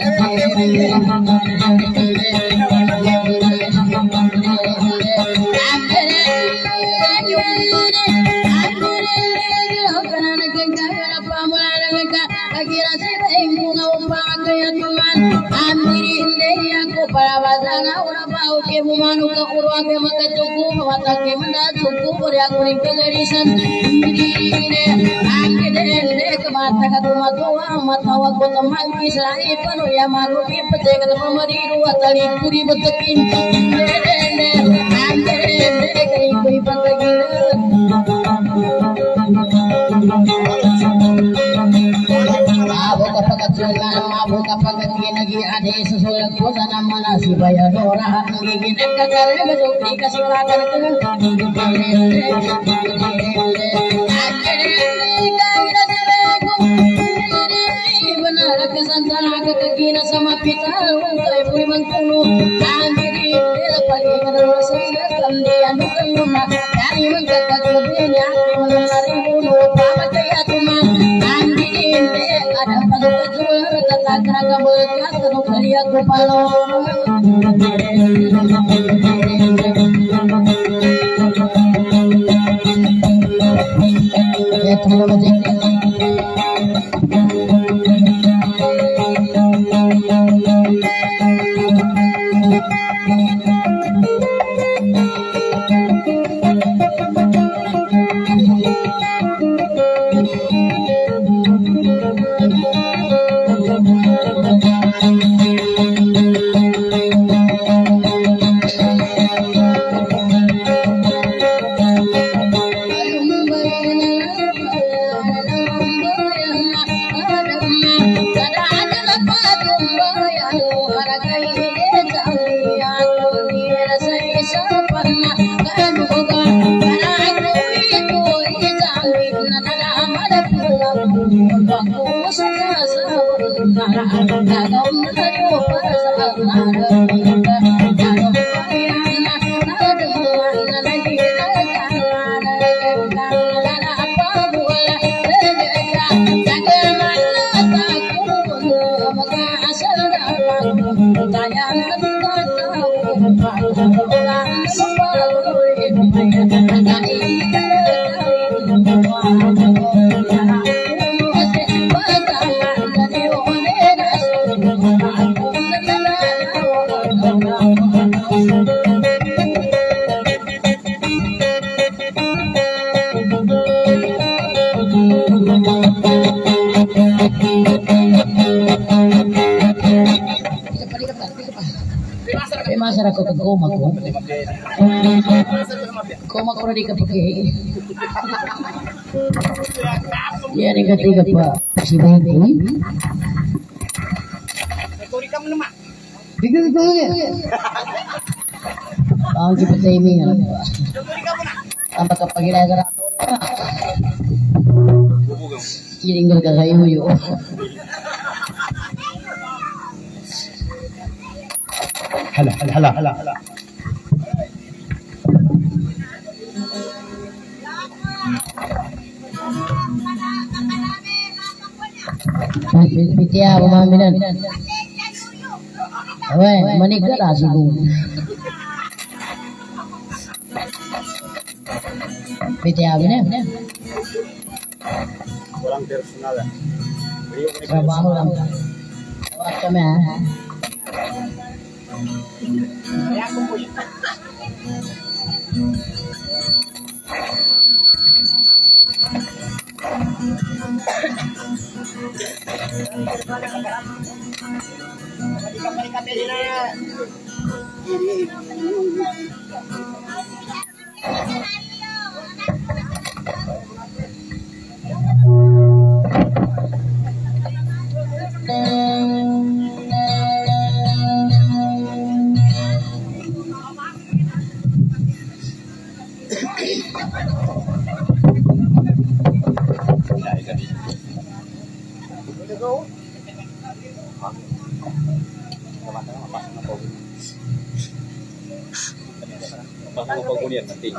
Manu ka urwa ke maka cukup mata ke menda cukup ya kuring kegarisan inde angede ke mata ka tumatua mata wa ko teman kisai panu ya maru pi pete ka pamari ruwa tali kuri betekin inde angede ke kuri pagila Mabuk kapag ginagi ade sesuai kuasa nama nasi bayar orang gigit kakak betul di kasilakan benar kesan sana kekina sama pita untuk ibu mangkulu andiri pagi terus sekam dia bukan rumah dari menjaga lebihnya menari bunuh pamataya cuma andi ini ada pada kejual kata keraga bekas terus dia kupalo ya tunggu masyarakat koma ko na di ka pagkihigi yan ang katiga pa si Baby bigyan ito ang kipataymi nga ang pagkapagilagara kiringgal ka kayo yun hala. Pitia pemaminan. Awe, manikah rasi bu. Pitia bina. Kurang personal ya. Trabaho lang. Awat kami ha. Pagunian penting.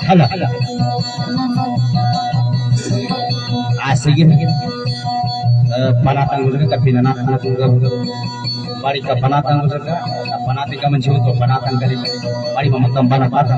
Hala. Sige. Panatang usaha ka pinanatan bari ka panatang usaha ka panatang ka mensiut panatang kali bari mamatang panatang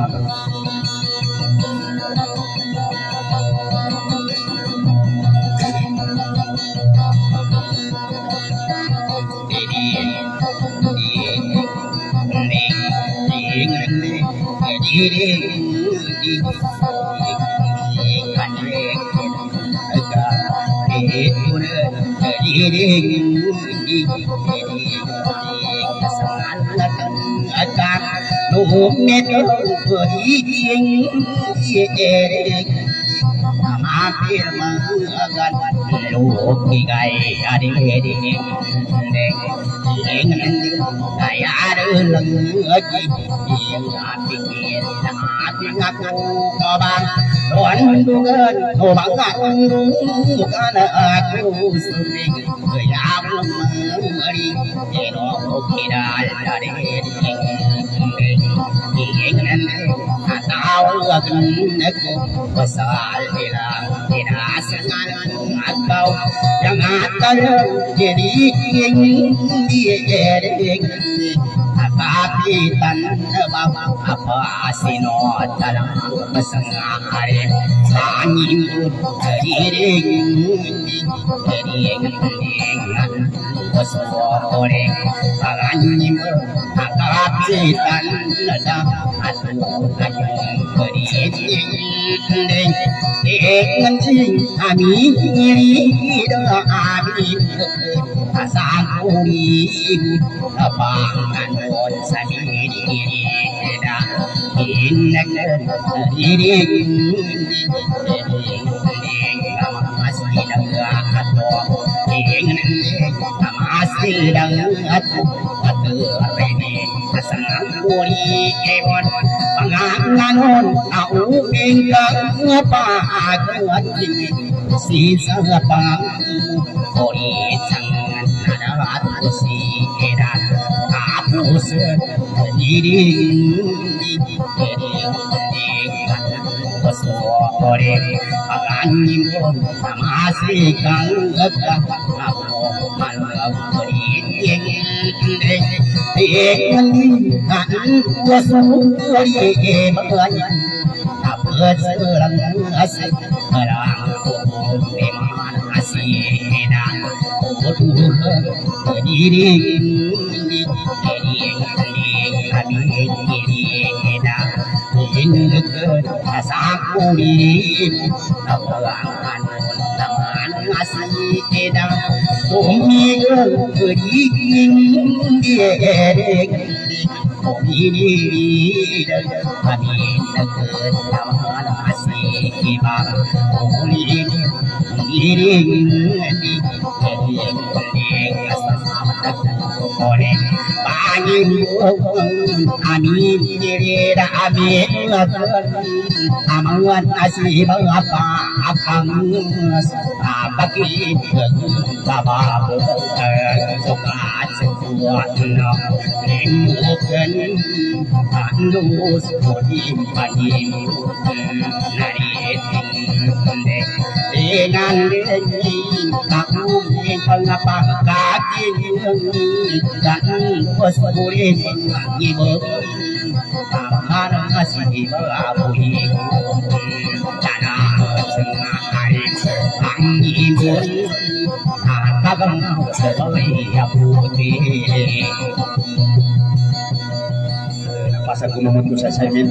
Pasal kumamutu sa assignment,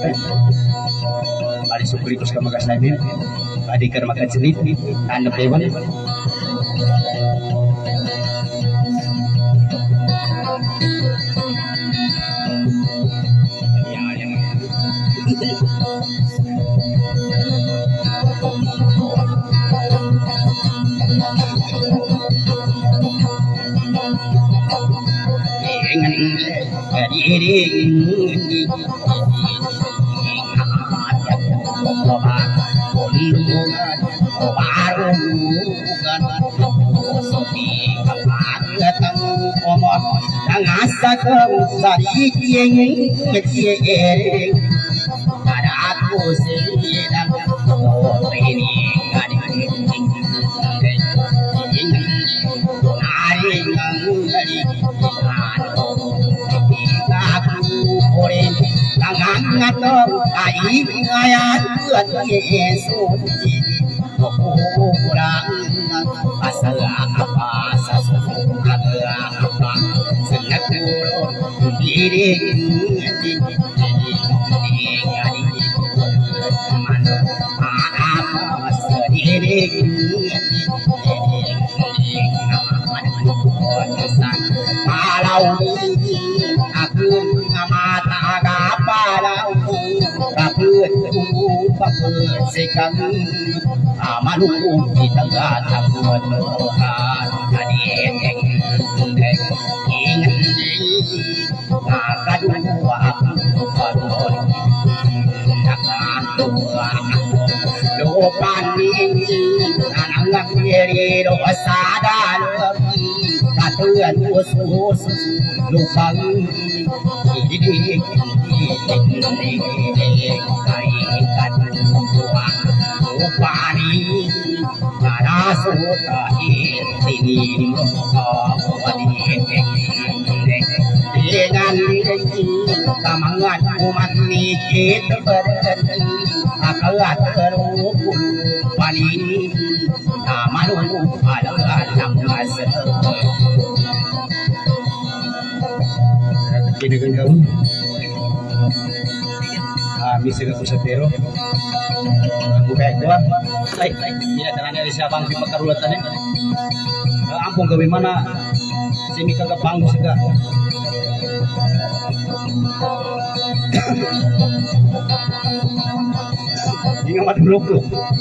bali sukritos ka mag-assignment, bali ka mag-achieve, ano pa yun? Sari Adi ngayan buat Yesus kurang asal apa apa senak diri kalau aku mata kapalau kaput sekang amalukum di tengah takut hadin ingat kadua lupa anang diri dosa dan katuan usus lupa didik upani para suka ini dengan kamangan umat nikit berden akalat terupun paling amalu alam masa kini kan misi ke pusatero buka itu tidak caranya di siapa yang dipakarulatan ampun ke mana sini kagak panggung juga ini amat dulu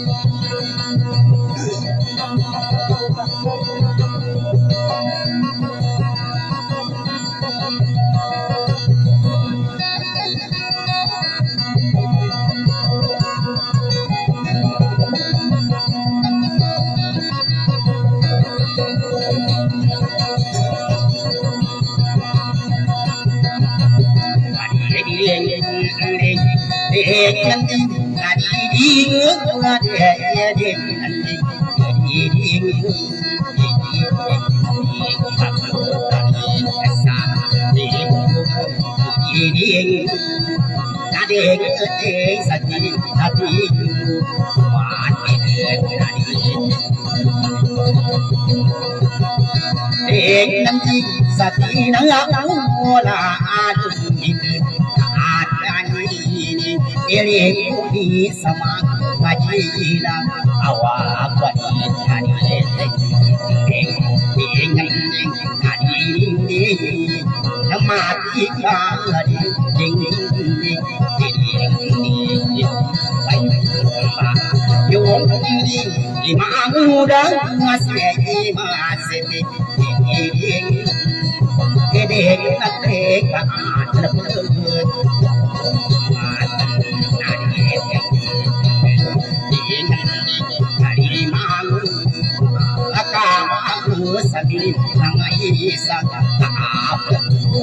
ini sama majila awak wanita ini mati kali yung lima muda masih masih gede ketika terpuruk sabi ng isa kaapot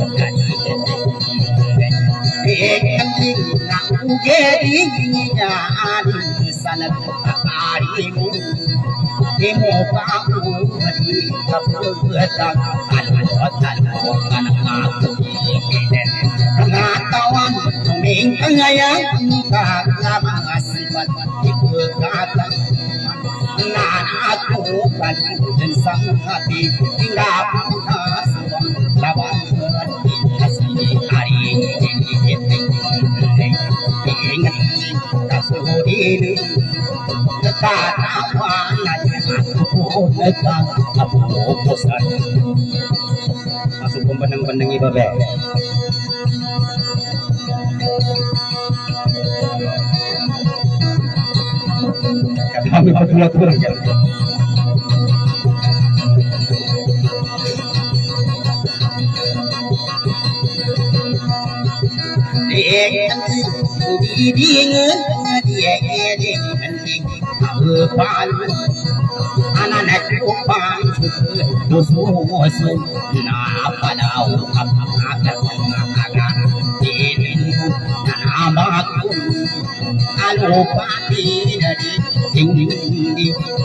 na ugeri niya sa nagkakari mo di mo pa umali kapagatan alwatan mo ka nakakagigin pangatawan tuming kangayan kakamang asipat ipagkatan na ako dan sang hati tinggal aswang lawan kasih hari ingat kasudin ketatawan aku datang aku bosan masuk pembandang-bandang ibabe kami betul-betul anak kupang musuh na padaw kapag nanabaku alupati dari tinggi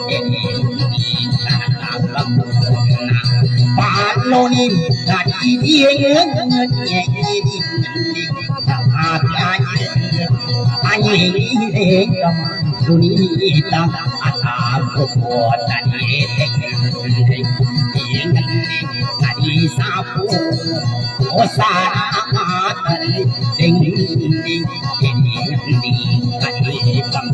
palonin tadi dia Wani dunita aku tadi ngadi sapu osana ding ding kadi bang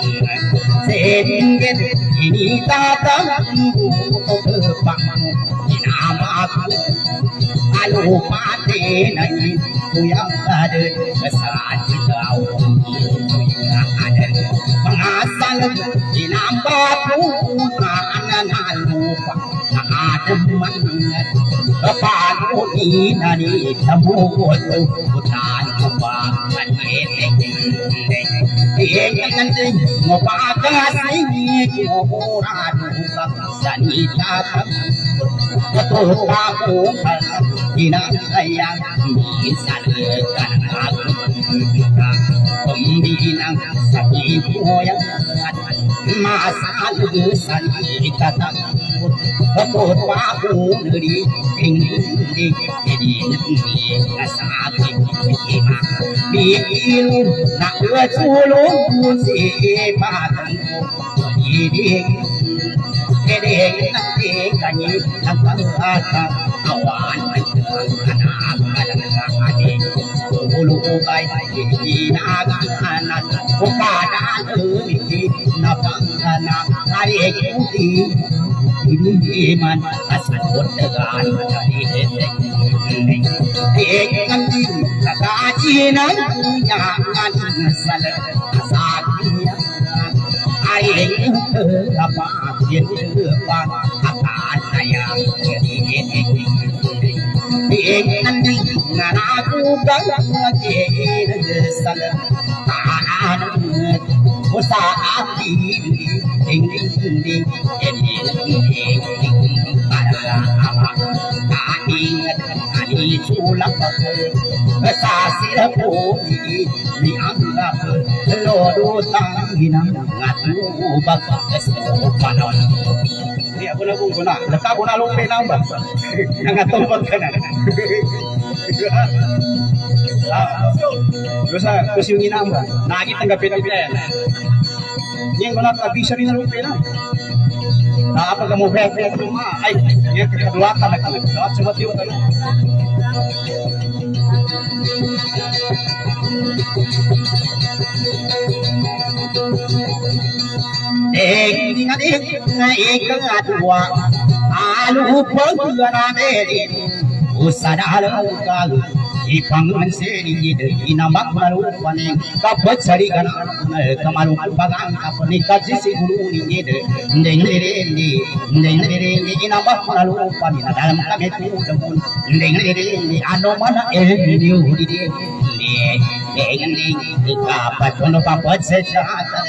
sengit ini tatang bang inamaku alu mati nai yang ada saat kau pengasal dinambaku anak lupa ademan kepanu ini tembut hutan kembangan ingin ngopakasi ngoradu sani datang betul aku tidak sayang misalkan aku pembinaan sapi yang masa sani datang betul aku dari ini sakit bikin nak berculung si batang ini kedeng nanti kanyi tangkang awan anak bulu bay naga anak bukan ini napang anak hari putih ini iman asal dengan dari dengan kekajian jangan salah sakitnya air apa yang depan akan saya dengan aku ganti salah usaha ini ani sulap sasir puni dianggap lodo tanginang ngatu bakal kesopanan dia guna dekat guna lupa nambah ngatu bakal dosa kesiungin nambah nagi tanggapin yang guna bisa rin lupa na apa kamu berapa rumah ay yang kedua kan lagi lewat semua tiup tadi ingat kedua alu penganameri usadala kalu ipangan seni inambak malu paning kapat sari kana kamalu bagang kapani kaji si guru ni ndeng inambak malu paning dalam kami tu demun ndeng ano mana ni udi ni kapat kono kapat sejata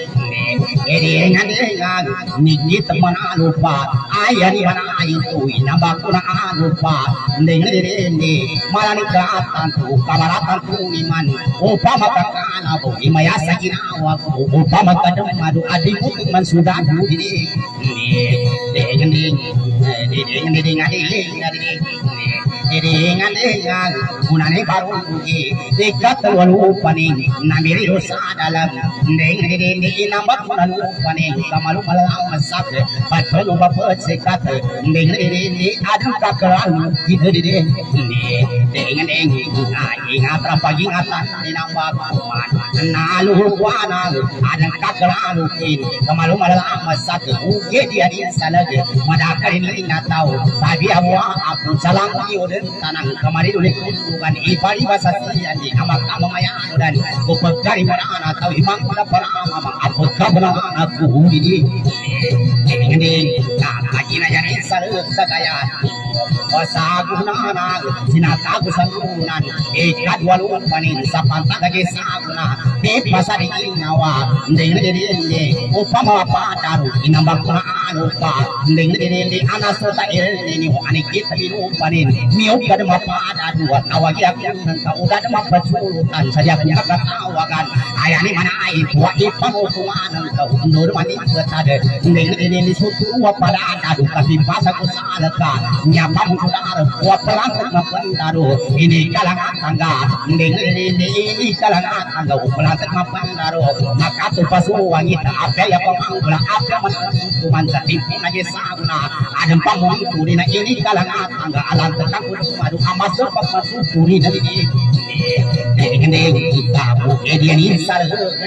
ni teman lupa ayah ni mana itu inambak kuna lupa ndeng malah ni tantu kamaratan iman upama kakana bo imayasa ginawa upama kadang madu adikku iman sudah diri dengan gunane baru uji dekat lupa nih namiri dosa dalam dengan inambak lupa nih kamalu malam masak patro lupa sekat dengan adem kakalan gitu dengan ingat pagi ingatan inambak kuman nalu kuana ada kakalan kamalu malam masak uji dia salah madakar ini ingat tahu tapi aku salam udah tanang kemarin oleh bukan ibadi bahasa jadi amak amaya dan bukari mana atau imam pada para mama apa kabar aku ini kajina jadi sakaya saguna sinata gusanunan ikat walun panin sapanta lagi saguna pasar nyawa ndeng upama padaru inambak lupa ndeng anak sota ini anik kita panin miok kada mapada dua tawagi aku udah ada mapaculutan saja punya katawakan ayani mana ai buat ipamutuan kau nur mani berada ndeng suatu pada ada kasih bahasa ku salaka nyapa mudar wa pelantek mapendaru ini kalangan tangga ini kalangan tangga pelantek mapendaru maka tu pasu wanita apa ya pemangula apa man satimpun aja sana ada pamong turina ini kalangan tangga alam tekang madu amasuk pasu turina ini kita dia ni sal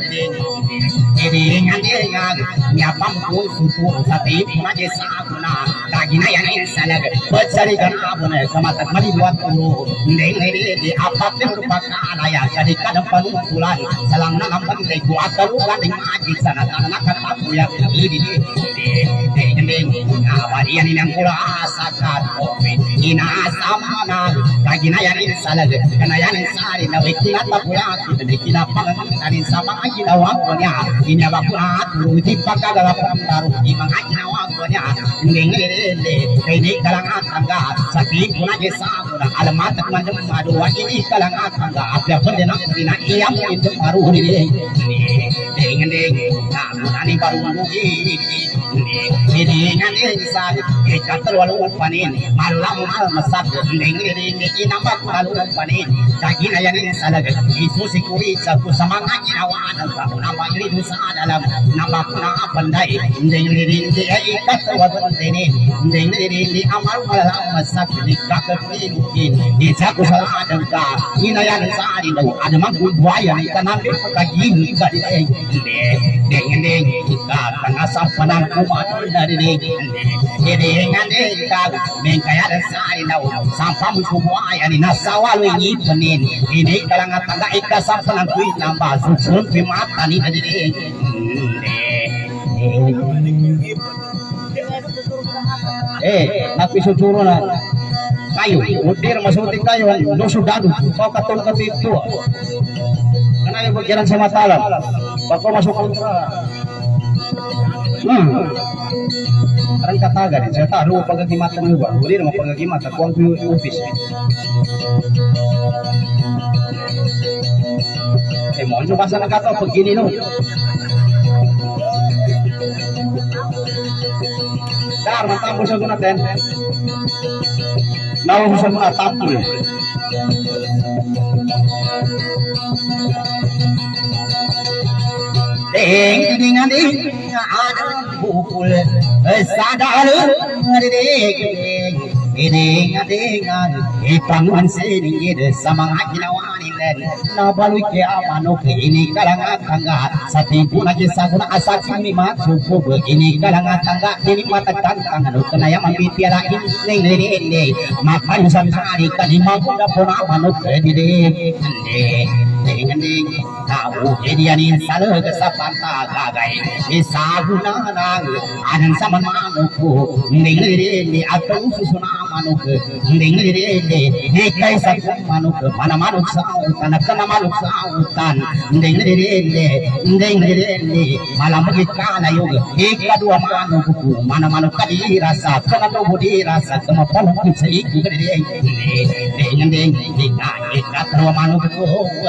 ini nyapa pun susu satimpun aja sana kagina yang ini salah bercari karena abune kematak mari buat turu ini apa merupakan ayat jadi kadang penutulan selang nampak itu akal bukan ngaji sana karena kata ya ini awalian yang kula asakan ina samana kagina yang ini salah karena yang sari na wikina tapuya kita pangan sama kagina waktunya ini waktu di pagala pamdaru imang kagina waktunya ini kalangan tangga sakit pun aja sama alamat macam madu ini kalangan tangga apa pun dia nak iam itu baru ini ini baru ini insan kita terlalu panin malam masak ini nampak terlalu panin kaki yang ini salah itu sikuri satu semangat awan nampak ini dosa dalam nampak nak pandai ini kita terlalu ini amal malam masak ini kakak ini jago salah ada ini yang sari ada mampu buaya ini kan ambil kaki ini dengan kita tengah sampanang kumat dari ini kita mengkaya sari sampah musuh buaya ini nasawal ini penin ini kalangan tangga ika sampanang kuit nambah susun primata ini dari napi susurunan kayu, udir masukin kayu, lu sudah kau katul itu. Karena yang berjalan sama talam, kau masuk kontra. Karena kata gak, saya taruh pagagimatan juga, udir mau pagagimatan, kuang tu office. Mau coba sana kata begini no. Dar matamu sa natin. Nawa sa mga tapo. Ding ada bukul sadalu ini ipangan sedikit semangat jinawanin nabalu ke amanok ini kalangan tangga satimpun aja saguna asak ini maksud begini kalangan tangga ini mata tangan kena yang ambil tiara ini makan samsari kadima pun amanok ini tahu jadian salah kesapanta gagai isaguna nang anan sama manuku ini atau susuna manuk ini kai satu manuk mana manuk sautan kena manuk sautan ini malam kita yoga kedua manukku mana manuk kadi rasa kena tubuh dirasa sama poluk seiku ini kita terus manukku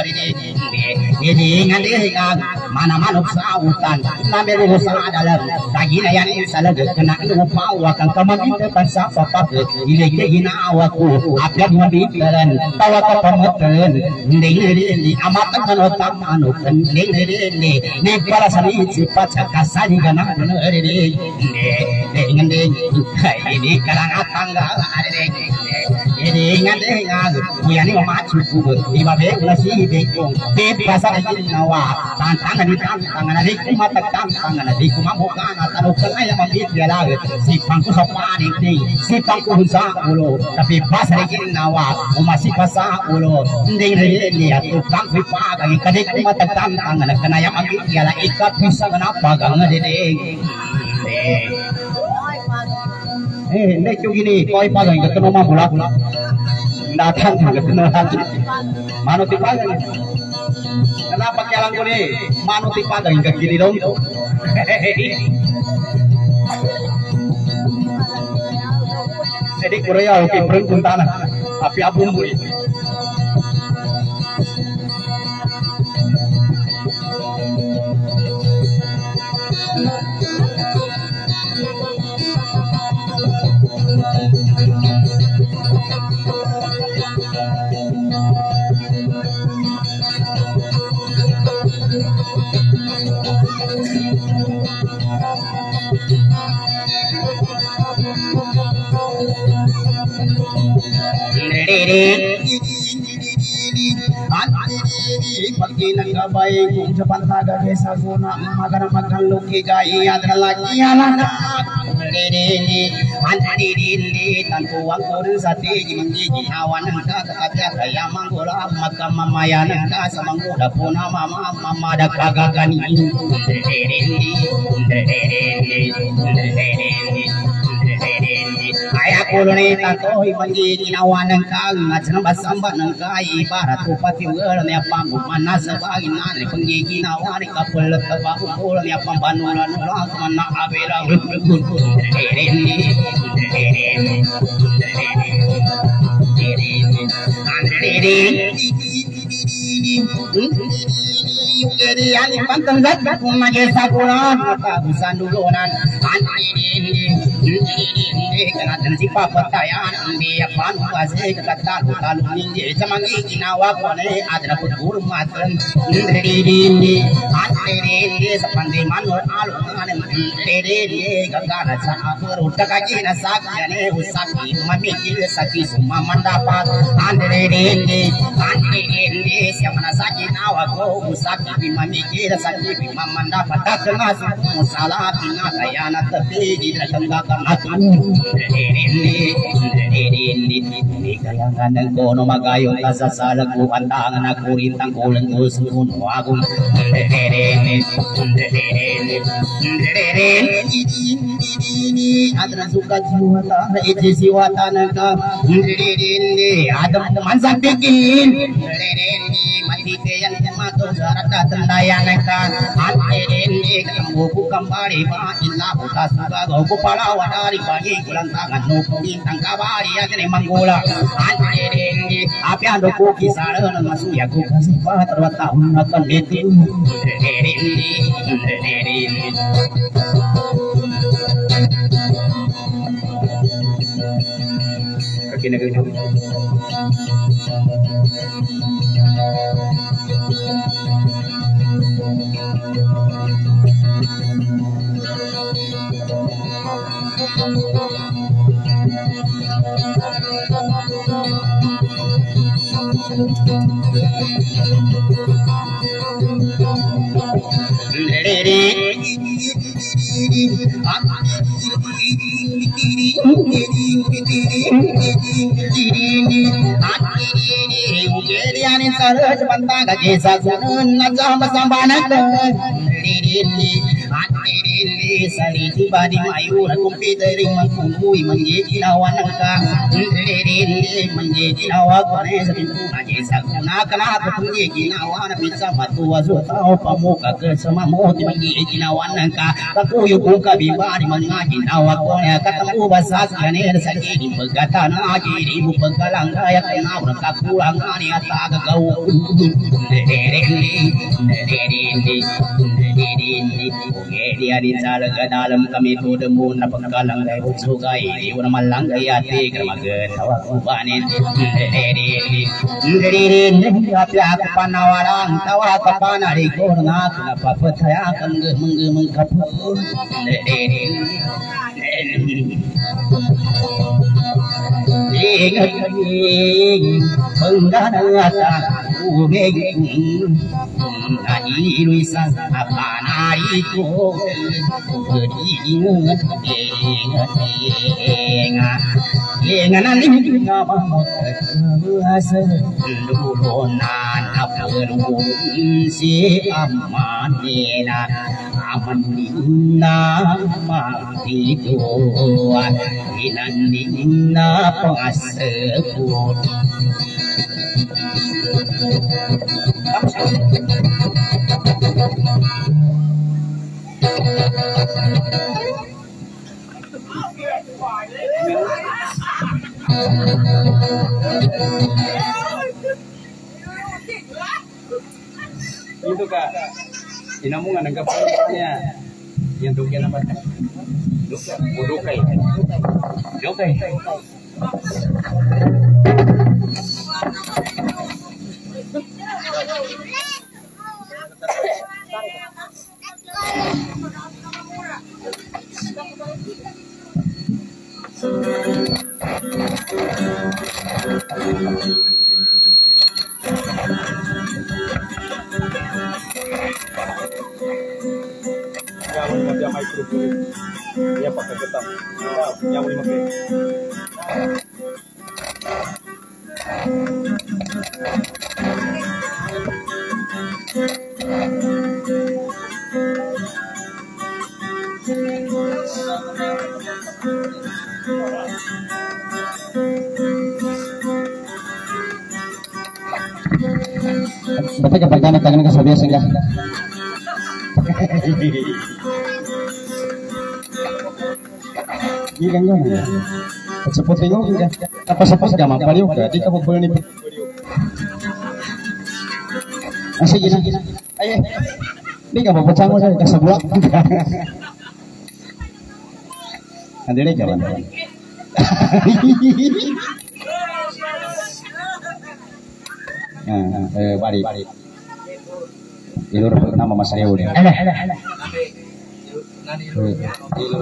ini mana manuk sautan namanya usaha dalam kagina yang salah kena lupa akan kemampuan pasal apa ini kegina awaku apa membikiran tawa kepemutan ini amatan menotak manuk ini para sari sifat kasari gana ini kalangan tangga ini ini memacu lima nasi bekong pasar nawa tantangan di tantangan adik mata tantangan adik mabukan atau kena yang mambit lagi si pangku sopani si pangku husa ulo tapi pasar nawa masih pasar ulo ini atau pangku pakai kadik mata tantangan kena yang mambit lagi ikat bisa kenapa gangan ini nek gini koi pakai ketemu mabula datang ketemu lagi mana tipagan kenapa jalan ko ni mano tipagan hingga kiri dong jadi Korea oke beruntung tanah tapi abun buri Pagi nagabai kung japan taga desa guna magana magkaluki gaya adalah anak Andiri tantuang kurun sati jimji jinawan ka kakatya kaya manggula maka mamayan ka sa mangguda puna mama da kagagani Ayah kuluni tantoy mangi ginawa ng kagat ng basamba ng kai para tupati ulan niya pambuman sa baginan ni pangi ginawa ni kapulat ka ulan niya pambanulan ulang kumana abela Jadi pantang zat kung magesakulan matagusan dulunan Kanatan si papatayan ang biyapan kasi kakatalo-talo hindi sa mga ginawa ko na adra pagpuro matan hindi sa pandiman or alungan hindi kagana sa apuro takagina sa kanya usaki mamigil sa kisumaman dapat hindi siya sa ginawa ko usaki mamigil sa kisumaman dapat takang musala pinakaya na tapigil na tanggakan natin kayangan ng kono magayon sa salaguan tangan ako rin tangkulan ko suno akong at nasukat siwata na itisiwata ng ka adam naman sa tigil Maitiyan mato sa katandayan ng ka at katambuko kambari pa ilapo kasuga ko pala wadari pagi kulang tangan no pulintang kabari at ni manggula at apiando ko kisara ng masuya ko kasi pa taon na kanditin kakinagayon Ujelianin saraj bantaga jesa gunun najamba sambanak saliti badi mayura kumpitering mangkungui menjadi lawan ka menjadi lawan kone sa pintura jesa guna kana ko menjadi lawan bisa matua tao pamuka ke semamo menjadi lawan ka kakuyu kung kabibani mengaji lawan kone ketemu basas kane sa kini pegatan aji ribu pegalang kaya kena urang kakulang ani ata gagau dia di salaga dalam kami tu demu na pagkalang day utsugai di una malanggai ati kermaget tawa kubanin api aku panawalang tawa kapanari korna kenapa percaya akan gemeng kapur pengganata Ani luisan apa na itu beringat ingat nanti nama kuasa dulonan apa si amanina amanina mati tuan inanina pasebut Itu kak, inamungan ng kapatnya yang dugyan naman. Dukay. Yang mau dia mai kulit. Dia pakai ketan. Yang mau dimakai. Berarti kepercayaan tangan kesabian sehingga ini kan gimana? Seperti itu juga. Apa seperti gampang pariu ke? Di kamu boleh nih. Masih gini. Ayo. Ini kamu pecah mau saya kasih buat. Nanti deh jalan. Bari. Ilur nama Mas Aryo nih. Ilur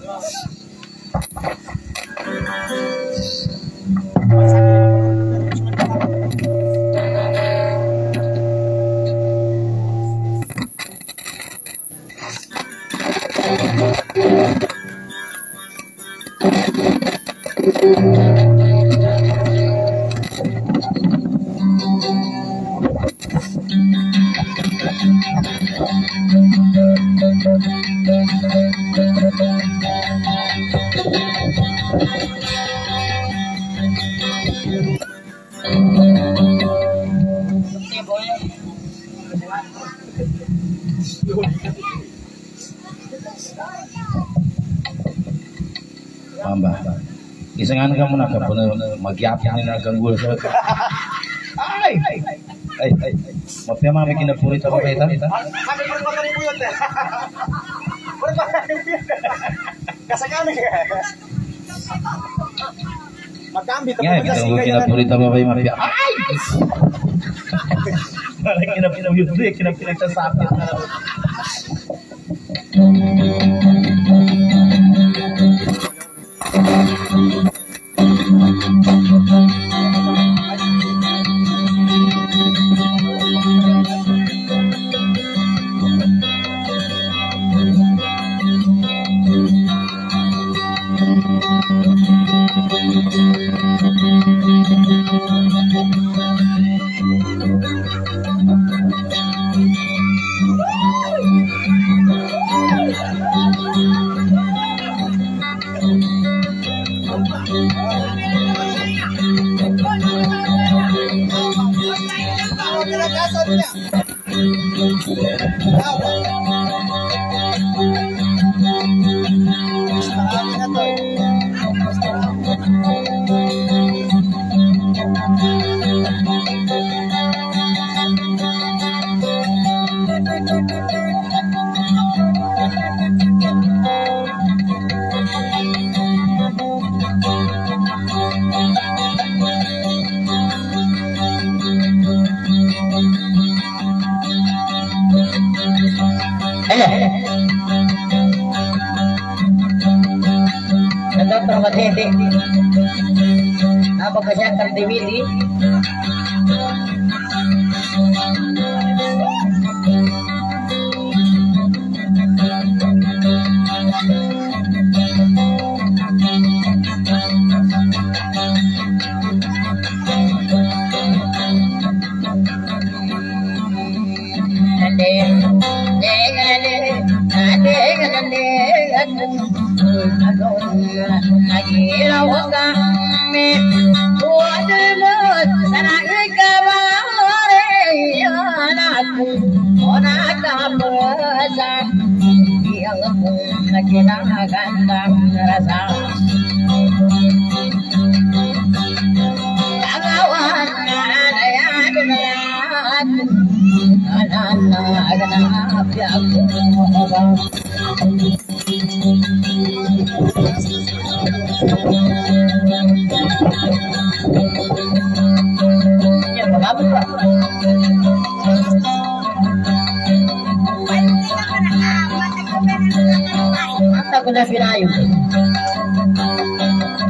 Mbah. Isengan kamu nak bener magiap ini nak ganggu saya. Ai. Mau pia mah bikin puri apa itu? Sampai berkotor ibu ya teh. Berkotor ibu. Kasangan ya. Makambi tapi kita bikin puri apa mah pia. Ai. Malah kira YouTube kira kita sakit. Matete. Apa kesehatan dimili? Aku dah pinayo.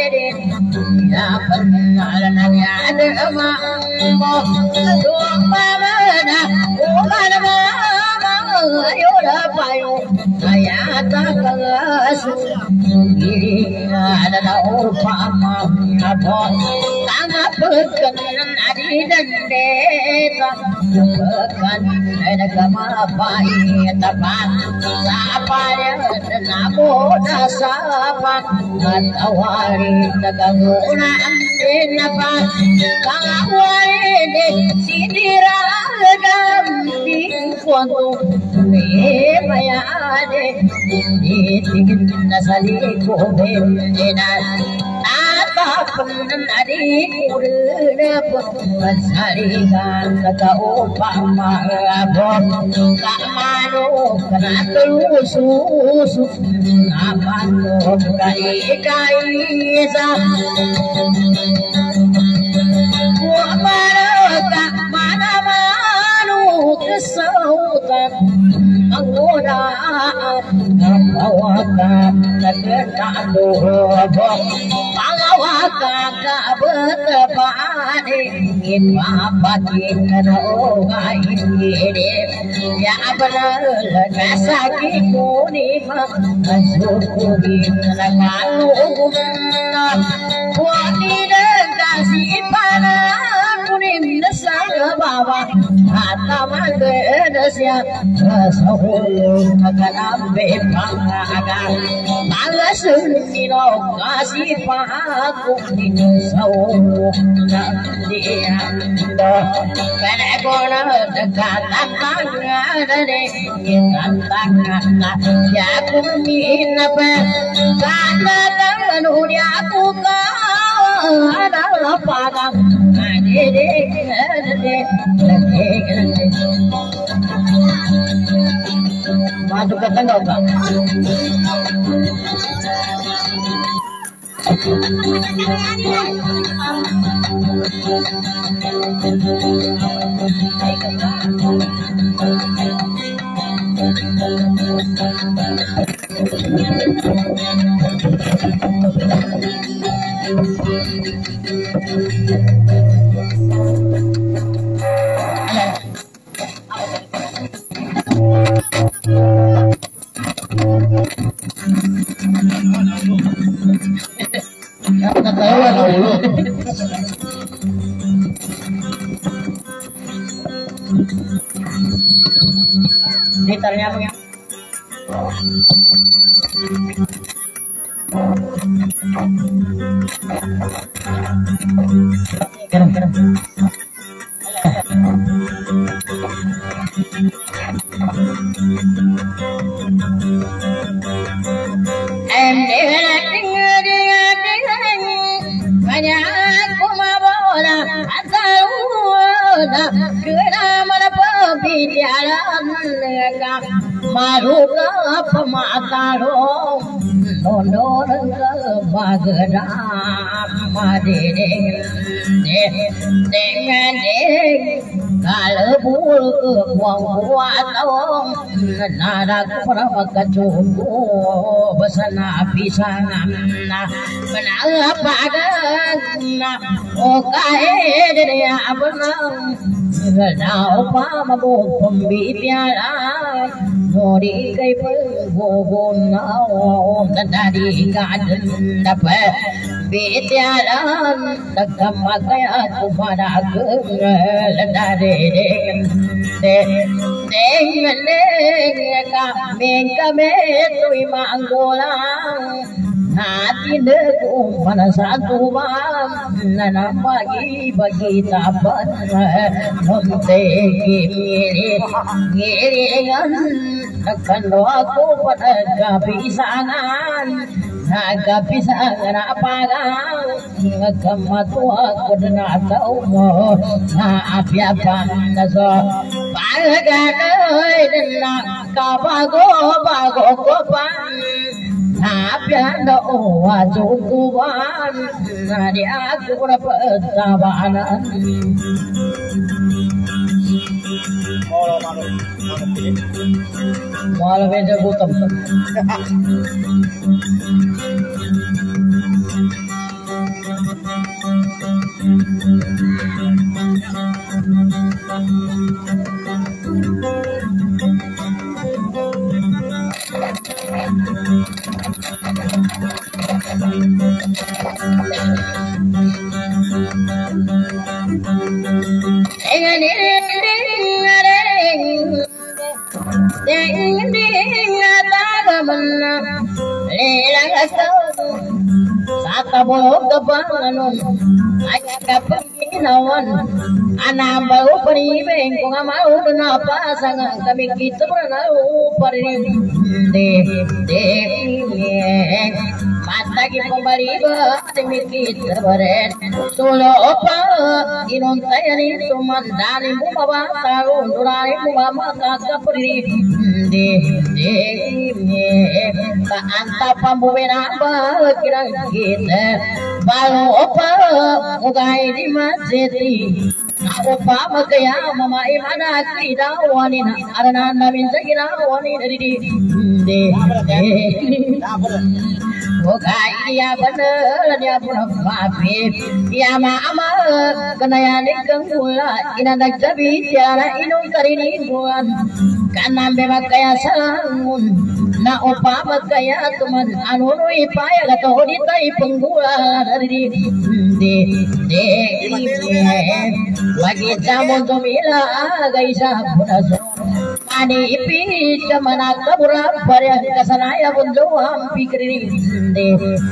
ya benar nanya dema mo tuang pamana uman mama ayo dapayo ayat kasu ini ada upama apa tanah pekan adi dendeta pekan ada kamapai tapan sapaya namo dasapan matawari taganguna napa kawari de sidiragam di kuantu me mayade dikin nasali ko bendena atapan adi kurna pasari kan kata upama abon kamano kana susu apano kai sa Wamaraka mana manu kesautan anggota pangawaka nagtalo pangawaka kabetepane ipapatin naogai ya benar kasaki kunima asukuri nagalu wanita kasih pada kuning dasar bawah ataman bedasya sahulu akan ambil pangagan malas nino kasih pahaku nino sahulu dia penekona dekat tangan dengan tangan ya kuning apa karena tangan udah aku ada padang masuk ke tengah Pak. Gitarnya apa ya? Maruka pemataro nonor bagera madeng dengan kalau bul buang tawong nada perawakan cukup besana pisang menang pagang okai dia benang Gadaw pa mabubumbitialan Nori kay pagbubunaw Dadadi kadan dapat Bitialan Nagkamagayat Umadagag Dadadi Dengan kaming kami Tuy manggulang Natin kung panasatu bang Nanapagi-bagi tapat Muntik giringan Nagkando ako panagkapisangan Nagkapisangan apagang Nagkamatu ako na tao mo Naapyapan na so Pagkanoy na kabago-bago ko pa Napian do wajukuban Nadi aku pertabanan Malah beda butam ding tagamana lelang asal sata bolok kebangun hanya kapinawan anak baru peribeng kung mau na pasangan kami kita pernah parin de mata ki pembaliba demi kita beren solo apa inontayani tuman dari mumaba taru durani mumaba kapri de ka anta pambuena ba kira kita balu apa ugai di masjid apa makaya mama imana kita wanina arana namin sakira wanina de ugai dia bener dia pun maafin ya mama kenayani kengula inanak jabi tiara inung karini buan kanam bebak kaya sangun na opa magkaya tuman anuno ipaya gato ditai penggula dari de lagi jamun tumila gaisa punaso ani ipi kamana kabura parya kasanaya bundu ampi kiri de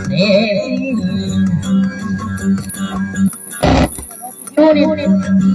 unit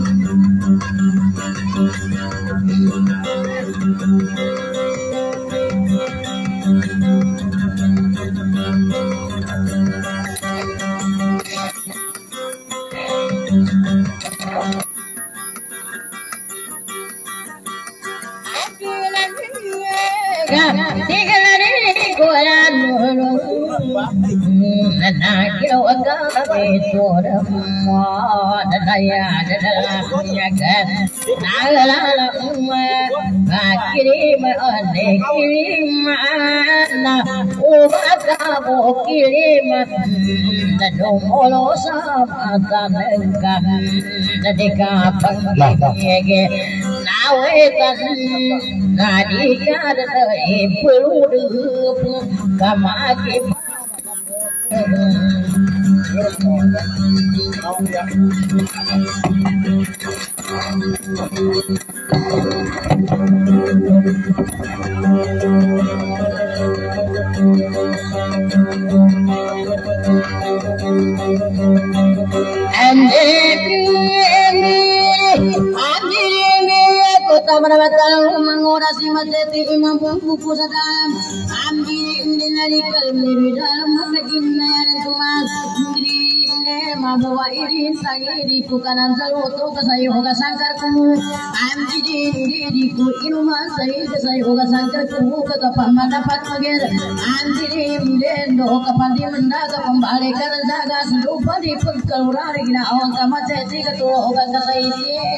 mengurasi materi imam buku sedang ambil dari kalmi dalam masakin dan tumas diri mabawa irin sagiri ku kanan saluto kasayo ga sangkarku ambil diri ku inuman sayo kasayo ga sangkarku kakapa mendapat mager ambil dendo kapandi mendaga kembali karena jaga serupa di pengkalurari gina awang kamateti ketua oga kasaisin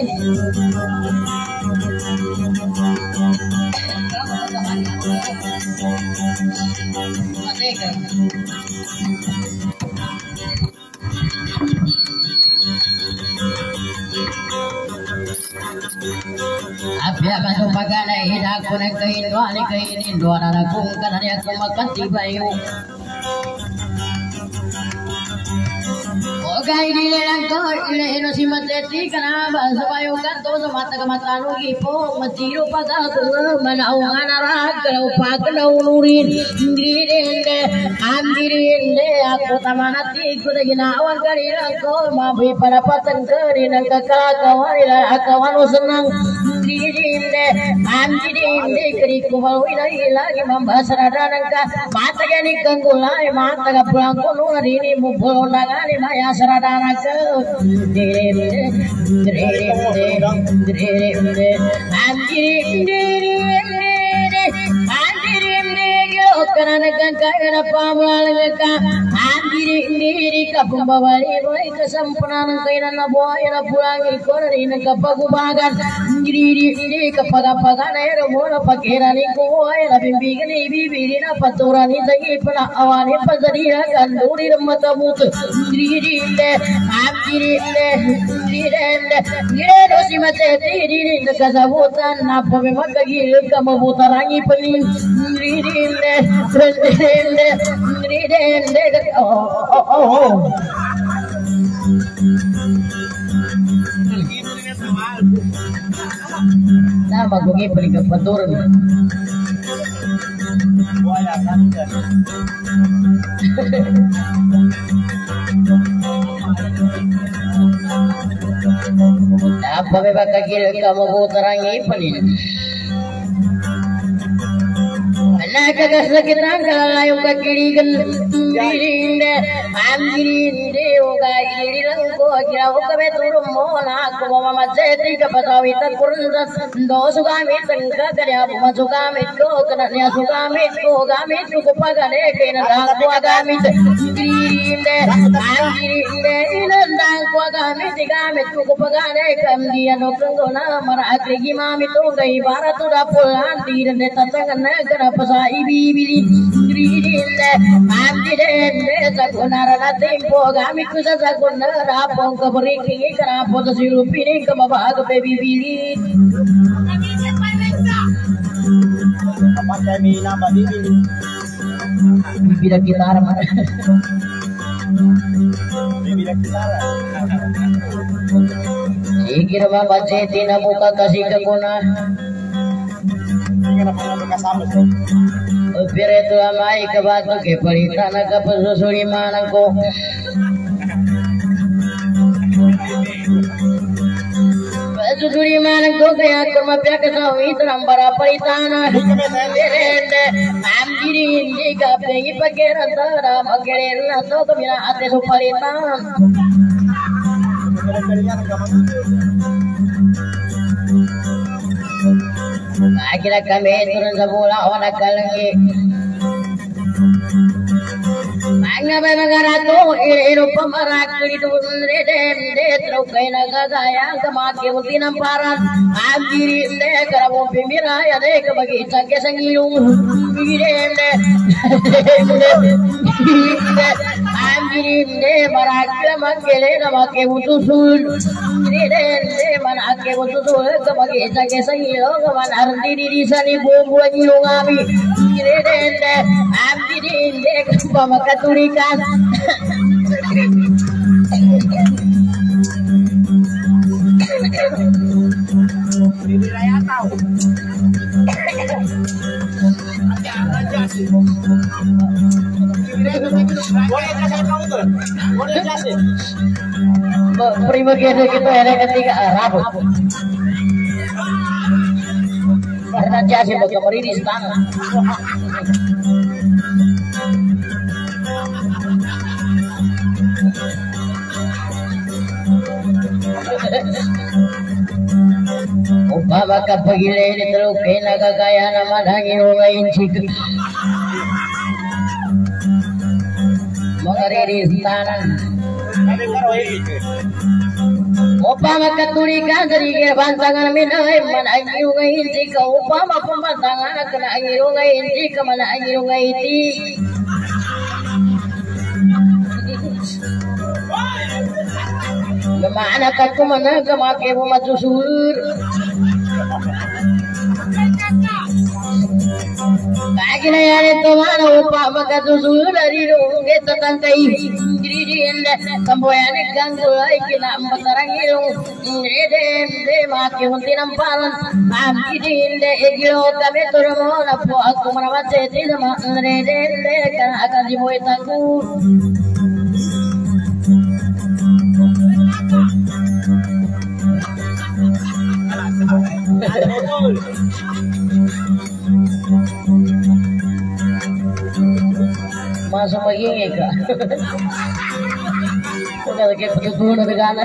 Abia masuk pagana hidak ko na kahindo ani kahinindo na kung kananya kumakatibayo Ogai dilelang ko ileno si mateti kana basabayo kanto sa mata kamatano gipo matiro pagako manaungan arag kalau paglaw nurin dirinde andirinde ako tamanati ko na ginawan kanila ko mabi panapatan kari ng kakakawan ila akawan senang dirinde andirinde kari ko mawina ilagi mambasaradanan ka mata gani kanggulay mata ka pulang ko nung narini mo pulang nagani maya saradana ke karena kaya pamlalaka andiri indiri kapumbawali boy kesampurnaan kainan nabuay na pulangi ko rin kapagubagan indiri kapagapagan ay ramona pakirani ko ay nabimbigan ibibiri na paturani tagi pana awani pazariya kanduri matamut indiri Giro si mateti diri kasabutan apa memang kagil kamabutarani penin oh Sama gue beli ke peturun. Apa bebas kaki kamu puterangi penin? Anak kagas sakit angkal layu kaki kan dirinde, amdirinde oga iri langko kira oga betul mola aku mama jadi kepasawitan kurundas do sugami tengka kerja mama sugami ko kenanya sugami ko gami ko pagane kena aku agami dirinde amdirinde inandang ko agami digami ko pagane kamdia no kengona mara akrigi mami to gai barat udah pulang dirinde tatangan negara sa ibibili dirinde amdirinde sagunara tempo gamit ko sa sagunara pong kabariki karapo sa silupini kamabag bibili Kapag kami nambah bibili bibila gitar man bibili kita ikir mama jeti na buka kasih kekuna Hindi ka na pala kasama siya. Pero ito amay kabato ke palitan na kapasusulimanan ko. Pasusulimanan ko kaya kumapya ka sa ito ng parapalitan na hindi amdiri hindi ka pengi pagkirantara magkirin na to kami na ate sa palitan. Akhirnya kami turun sa bola o nagkalangi. Mga bagarato iro pamarak dito redem detro kay nagagaya kamaki muti ng paran abdiri de karabo pimira ya de kabagi sagya sang ilong bigirem de abdiri de barak magele na make utusul redem de manake utusul kabagi sagya sang ilong manar diri sani bumbu ilong ami redem de abdiri de pamakaturikan prima kita ada ketika rabu karena jasi bagaimana di istana Upama kapag ililitro kay nagagaya naman ang iyong inchik mga riristanan upama katurikan dari bantangan minay man ang iyong inchik upama pambantangan na ang iyong inchik man ang iyong inchik Gimana ka kumana kamake mo matusul Bagi na yan ito mana upa magkatusul dari rung kita tantay Diridin kamboyan ikang gulay kinambatarang ilong Diridin de maki hunti namparan Amkidin de igilo kami turmo na po ako manamateti sama Diridin de kana akan dimuit aku Masuk magingay ka. Huwag na kayo pagkatulo na gana.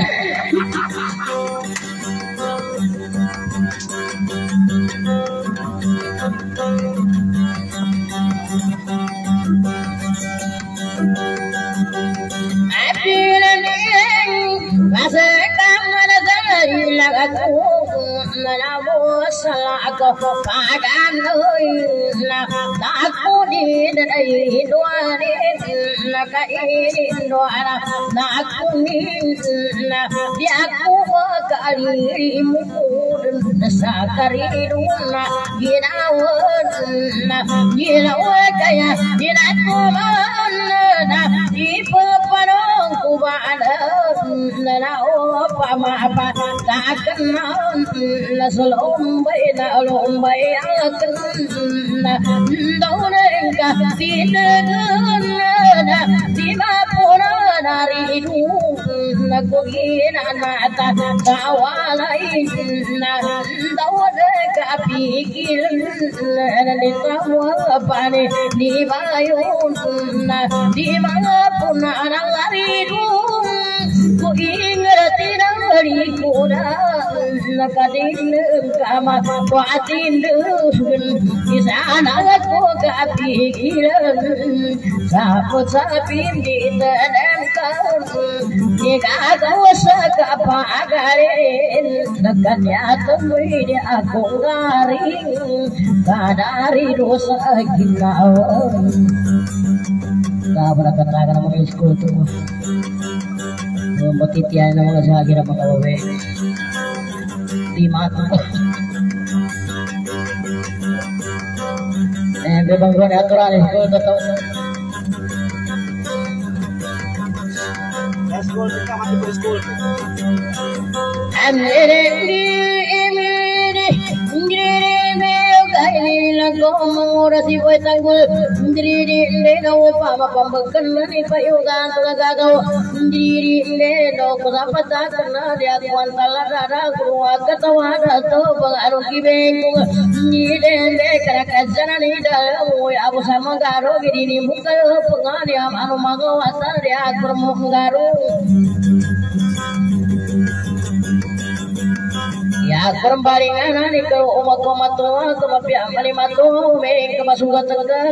Aku padan na aku di dari dua na kaini doara na aku na di aku kali mukun sakari duna ginawan na ginawan kaya ginaku na di peparong kubana na o pama apa akan nasulumbai na lumbai akan daunengka tinegana di mapura dari du nagugina nata kawalai na daunengka pikir di tawapane di bayun di mapura dari du ku ingetin dari kuda nakadin kama kuatin di sana aku kepikiran saput sapin di tanamkan jika kau sekapagarin dekatnya temui di aku garing kadari dosa kita tak berkata nama iskul tu Mbotitian na mga sagira mga bawe di mato bebang gua natural ko to School kita masih preschool. Mengurasi tanggul diri no pama pambakan ni payugan tagagaw diri no kusapata kana dia kuantala rara kuwa katawada to bangaro kibeng ni dende karakajana ni dalu abu sama garo gini buka pengani anu magawata dia permunggaru ya perbaringan ni ke umat tua kemapi amali matu meng kemasugat tega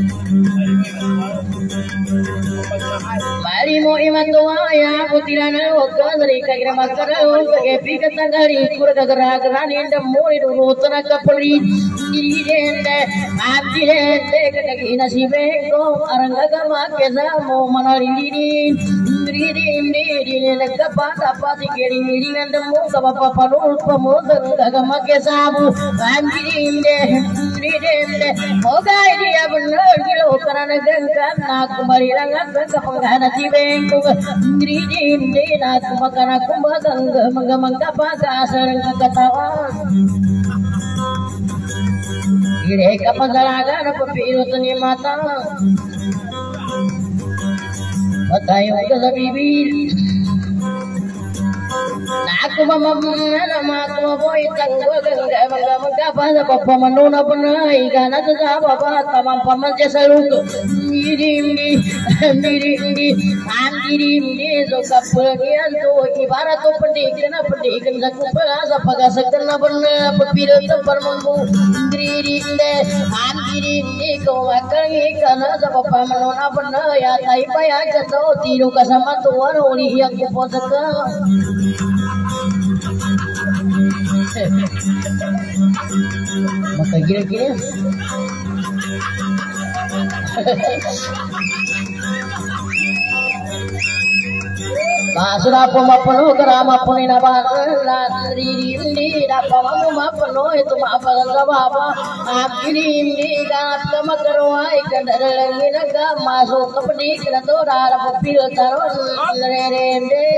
mari mo imatua ya putirana oka dari kagira makara ke pikata gari kurga gara ni ndammo dulu tanaga poli diri dende abdi dende kagina sibeko aranga make samo manari diri nagapa pati kiri ndammo kabapa palul pamodan agama ke sabu diri dende ogai dia benar kilo karena gengkan nak kembali langat ke penggana cibeng diri dende nak makan aku bagang mangga paga sareng ketawa ire kapagalaga na papirot ni mata patayo ka sa bibir Naku mamamana matu boy tanggo gangga mangga pada papa manuna penai kana sa baba tamam pamanca saluk diri so kapagian to ibarat to pendikan sa kupala sa pagasakan na benar pepiro itu permumbu diri ko makangi kana sa papa manuna penai ya tai paya jato tiru kasama tuan uli yang kuposaka maka gila-gila sudah pemapenuh kerama punina bahasa diri dapat memapenuh itu maafalan apa ini kan sama keruai kendaraan naga masuk ke pendidikan itu ada pepil taruh lerende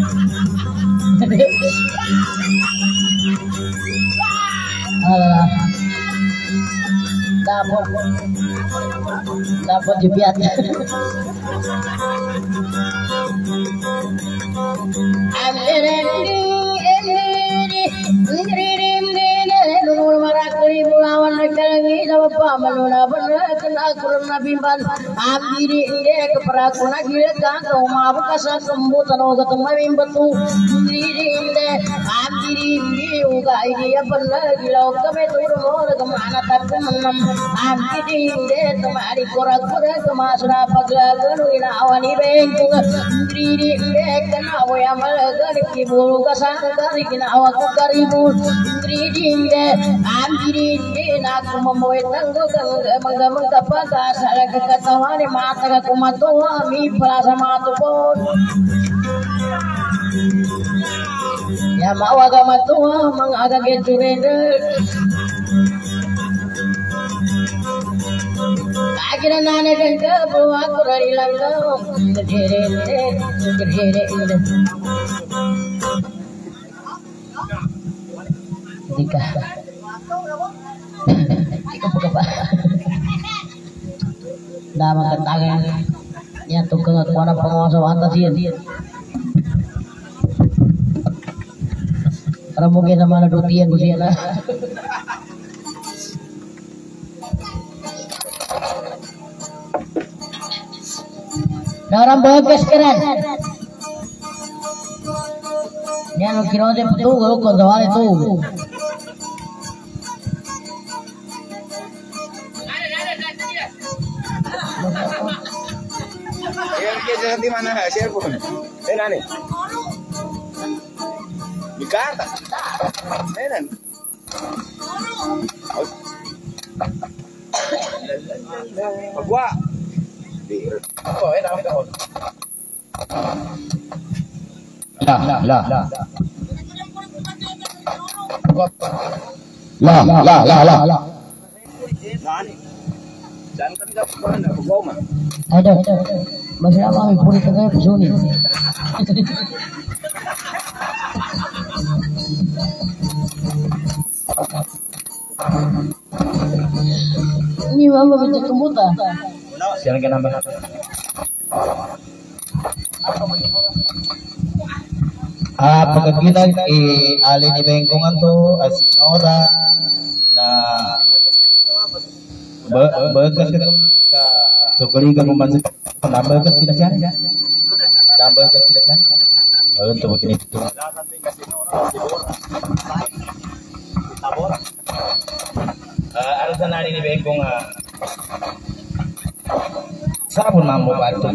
dapat jepiat Mulawan nagkalangi sa bapa manuna benar kena kurang nabimban amiri inde keperakuna gila kan umabot ka sa kumbutan o gatumawin batu amiri inde uga idea benar gila kami turun kemana tapi menam amiri inde temari kura-kura kemasra paglagan ina awani bengkung amiri inde kena awya malagan kibulu kasangka kina awaku karibu amiri inde aku membuat tangguh menggamang kapal salah kekatawa ni mata aku matua mi pelasa matu pun ya mau agak matua mengaga geturende akhirnya nane dengka bawa aku dari langkau gede Jika Ikaw po ka pa. Damang kantangan niya tukang at warang pangawa sa atas yan. Para mungkin sama na dutian ko siya na. Orang bagus keren. Yan ang kinuha din patugo kung dawali tugo. Ayan kita di mana cellphone. Nani? Di kata. Menan. Pagwa. Oh, enak kita. Lah. Nani? Dan kan enggak pernah bergoma. Ada. Masih apa kami puri tengah pesuni. Ini mama baca komputer. Siapa yang nambah? Pagkagitan ali ni bengkongan to asinora na bagas ka sukuri ka membantu bagas tidak sian bagas tidak sian untuk begini itu alasan ali ni bengkong sabun mambo batu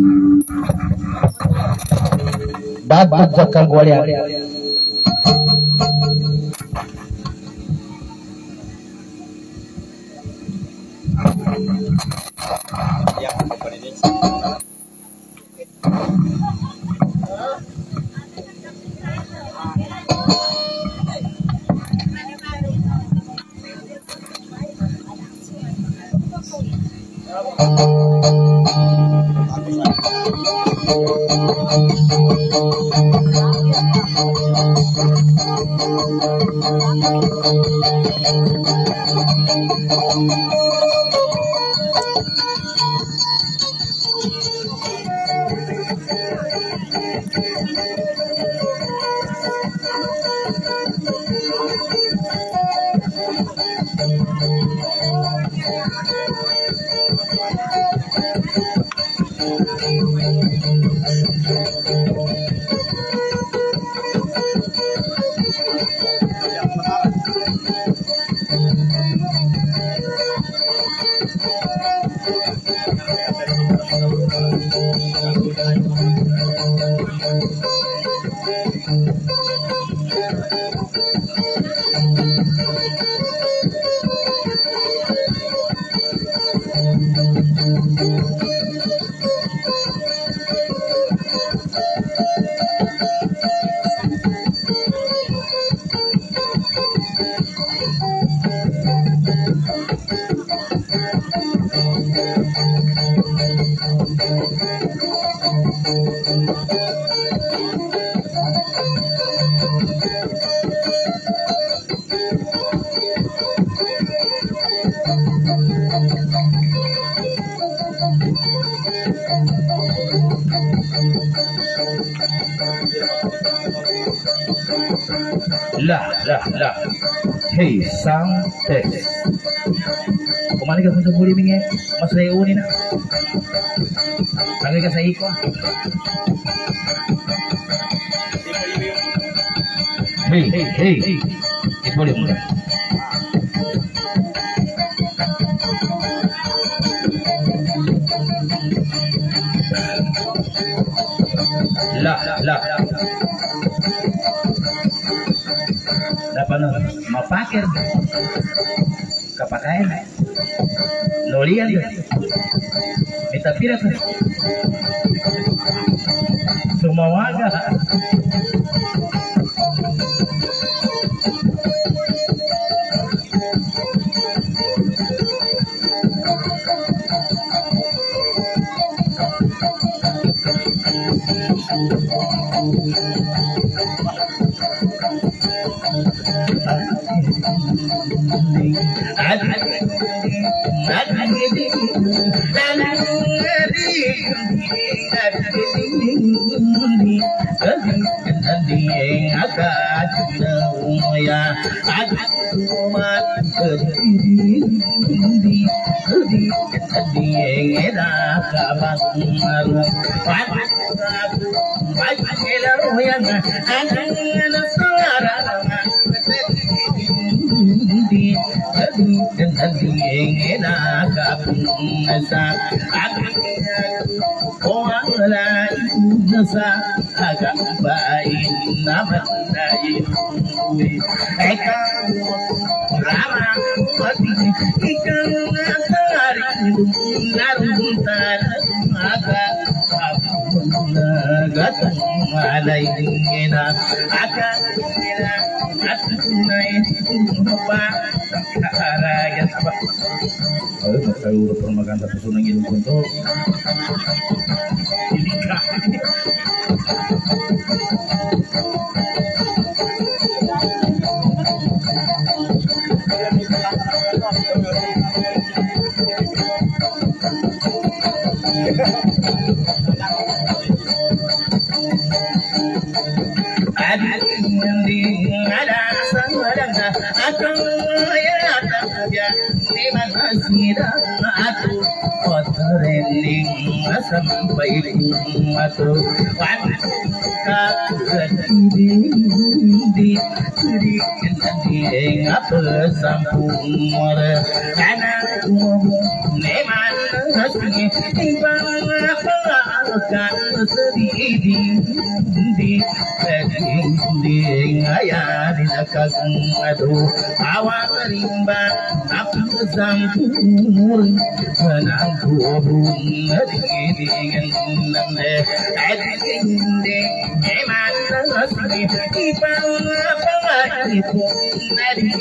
bagus zakal gualian lah. Hey, sound test. Kemana ka sa buli mingi? Mas layo ni na. Lagi ka sa iko. Hey. Ibuli mo. Lah. Dapat mapakir kapakain lolian kita pira sumawaga Udah permakan tapi sunang ilmu untuk sampai masuk wanita di ngapa sampur karena memang asli kan sedih di ayah di nakang aduh awak rimba apa sampur menang kubung di nande adinde memang asli ipang apa itu nadi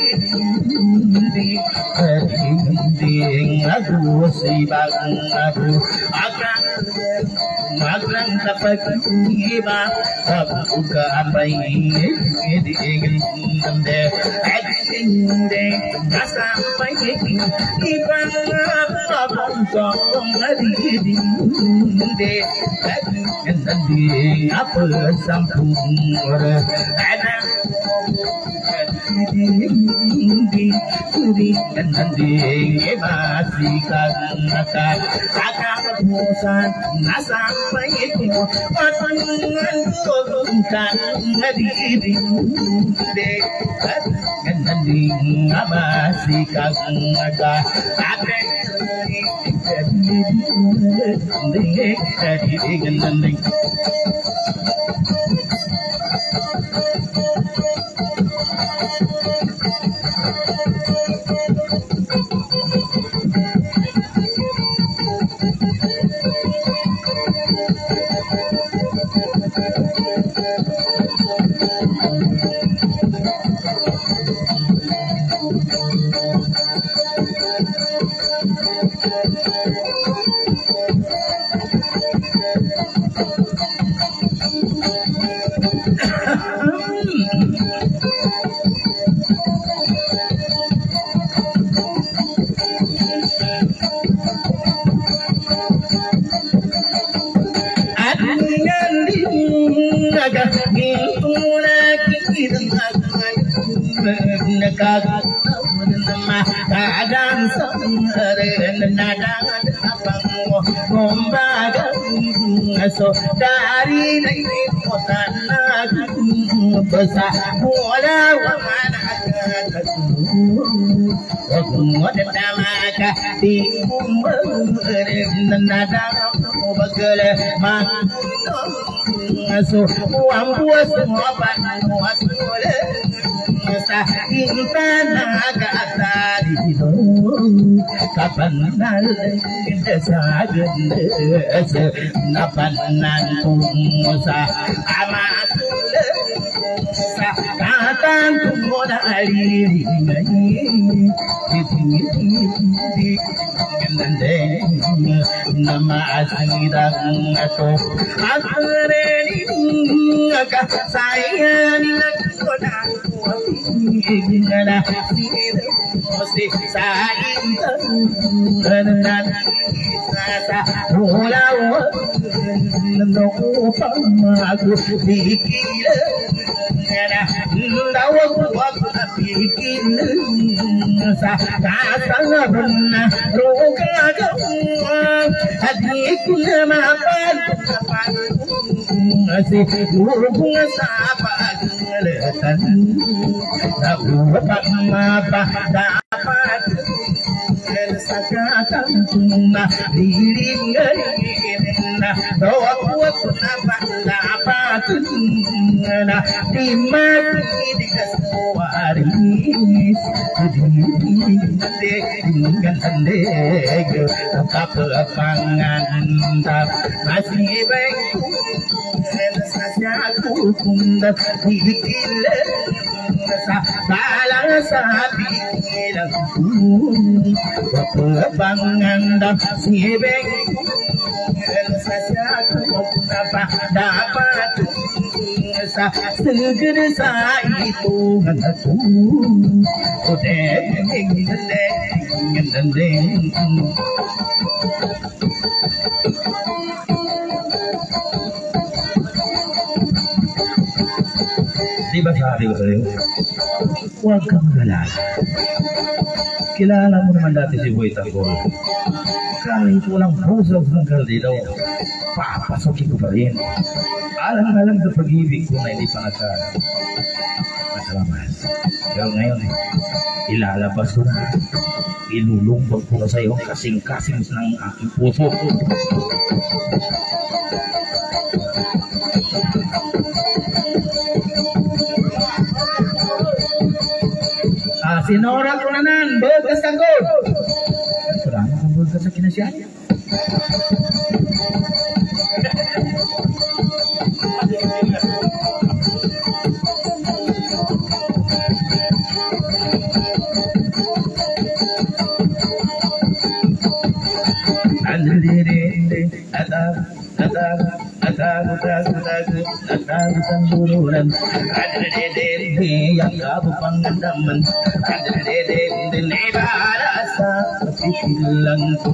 di aduh si bang aduh akan magang dapat iba buka apa ini di nande adinde sampai iba apa apa sampur ada di masih kan bosan sampai itu patungan bukan di masih kan dari ini kota besar bola warna aku maka di nada bagel so uang buas apa wasule kita naga tadi kapan kita sagen napan nantung sa amatul sa makan tunggoda aliri nama asidang ato akreni ka saya ni nakoda ingana sida mesti sain tanan sa hola no pamagu dikira ngana dawa waktu bikin sa kasang bunna roka adikul mapan masih burung sapa gelatan dapat mapa dapat sakatan tuna diringana bawa kuat dapat dapat na dimati di kaswaris dengan andeg tetap pangan masih baik aku kundat dikil salah sapi lang bangan dan si baik aku dapat segera sa itu aku Diba sabi ko sa'yo, huwag kang galala. Kilala mo naman dati si Boy Tanggol. Kahit walang pusog ng kaldito, papasokin ko pa rin. Alang-alang sa pag-ibig ko na hindi pa nakalabas. Kaya ngayon, ilalabas ko na. Ilulumbag ko na sa'yo kasing-kasing ng aking puso. Sinora Kunanan, Bekas Tanggol. Serama kan Bekas sa kinasyan. yang kabu pangandaman adede nebarasa pikilanku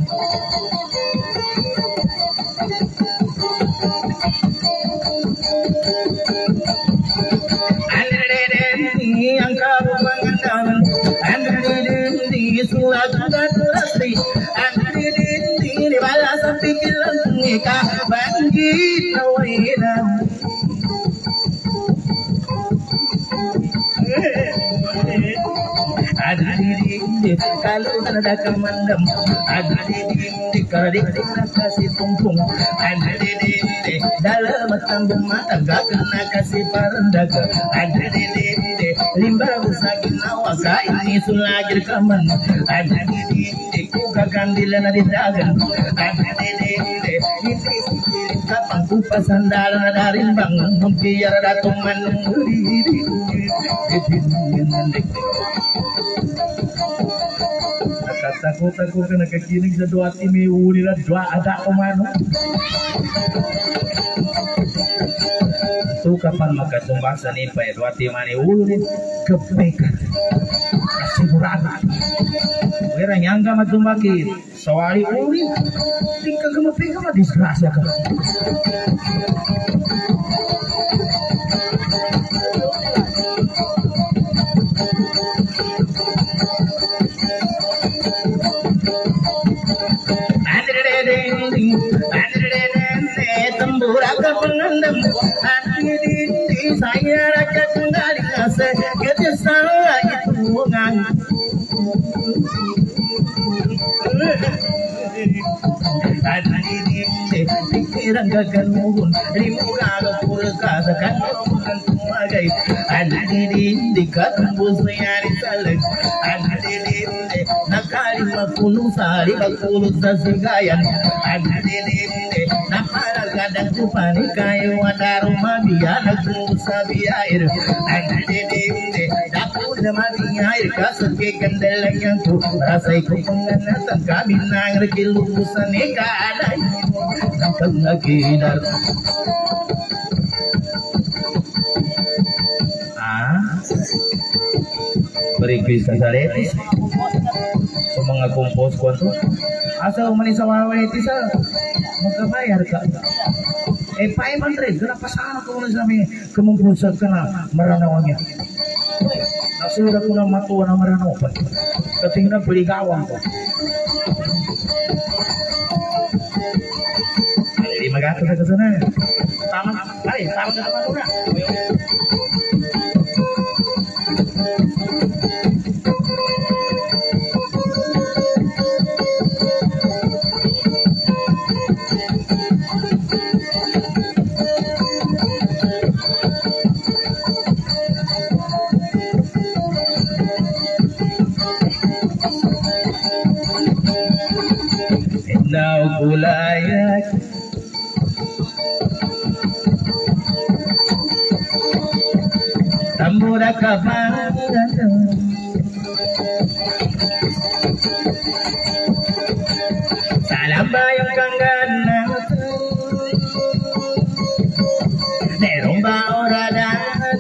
adede yang kabu pangandaman adede surat turasi adede nebarasa pikilanku ka banjir nawina adidi kalau ada kemandam adidi karadik kasih tumpung adidi dalam tambung mata gak kena kasih parendaga adidi limbah usagin nawaka ini sulagir kaman adidi kuka kandilan di dagan adidi ini kapang kupa sandalan dari bang biar datung manuri takut-takut ka nakakinig sa doa at imiuli na doa ada kumano. Ito kapan magkatumbang sa nipay doa at imani uli kebekan kasigurado. Kaya yang ka matumbakit sawari uli di ka gamapin ka madisgrasya ka. Tamburaga pengendam adidi saya rakyat tunggali ase kerja saya itu ngang adidi pikiran gagal mohon rimuga pulka sakan mohon tumagai adidi dikatambus nyari saleg adidi nakari makulu sari bakulu sasigayan adidi nakara kadang kupani kayu ada rumah biar aku sabiair adede matinya air kasengkekan dalang tu rasai kupenganatan kami nang rekilumusan ekadai nampak ngakidar beri sa sarete sa mga compose ko to asa umani sa wawaliti sa magkabayar ka eh 500 kana pasana ko na sabi kumumpulsad ka na maranaw niya nasulat ko na matuwa na maranaw pa kating na paligawan ko hindi magato sa kasana tama ay tama ka naman na now gulayak tambura kapan salam bayang kanggan neromba orada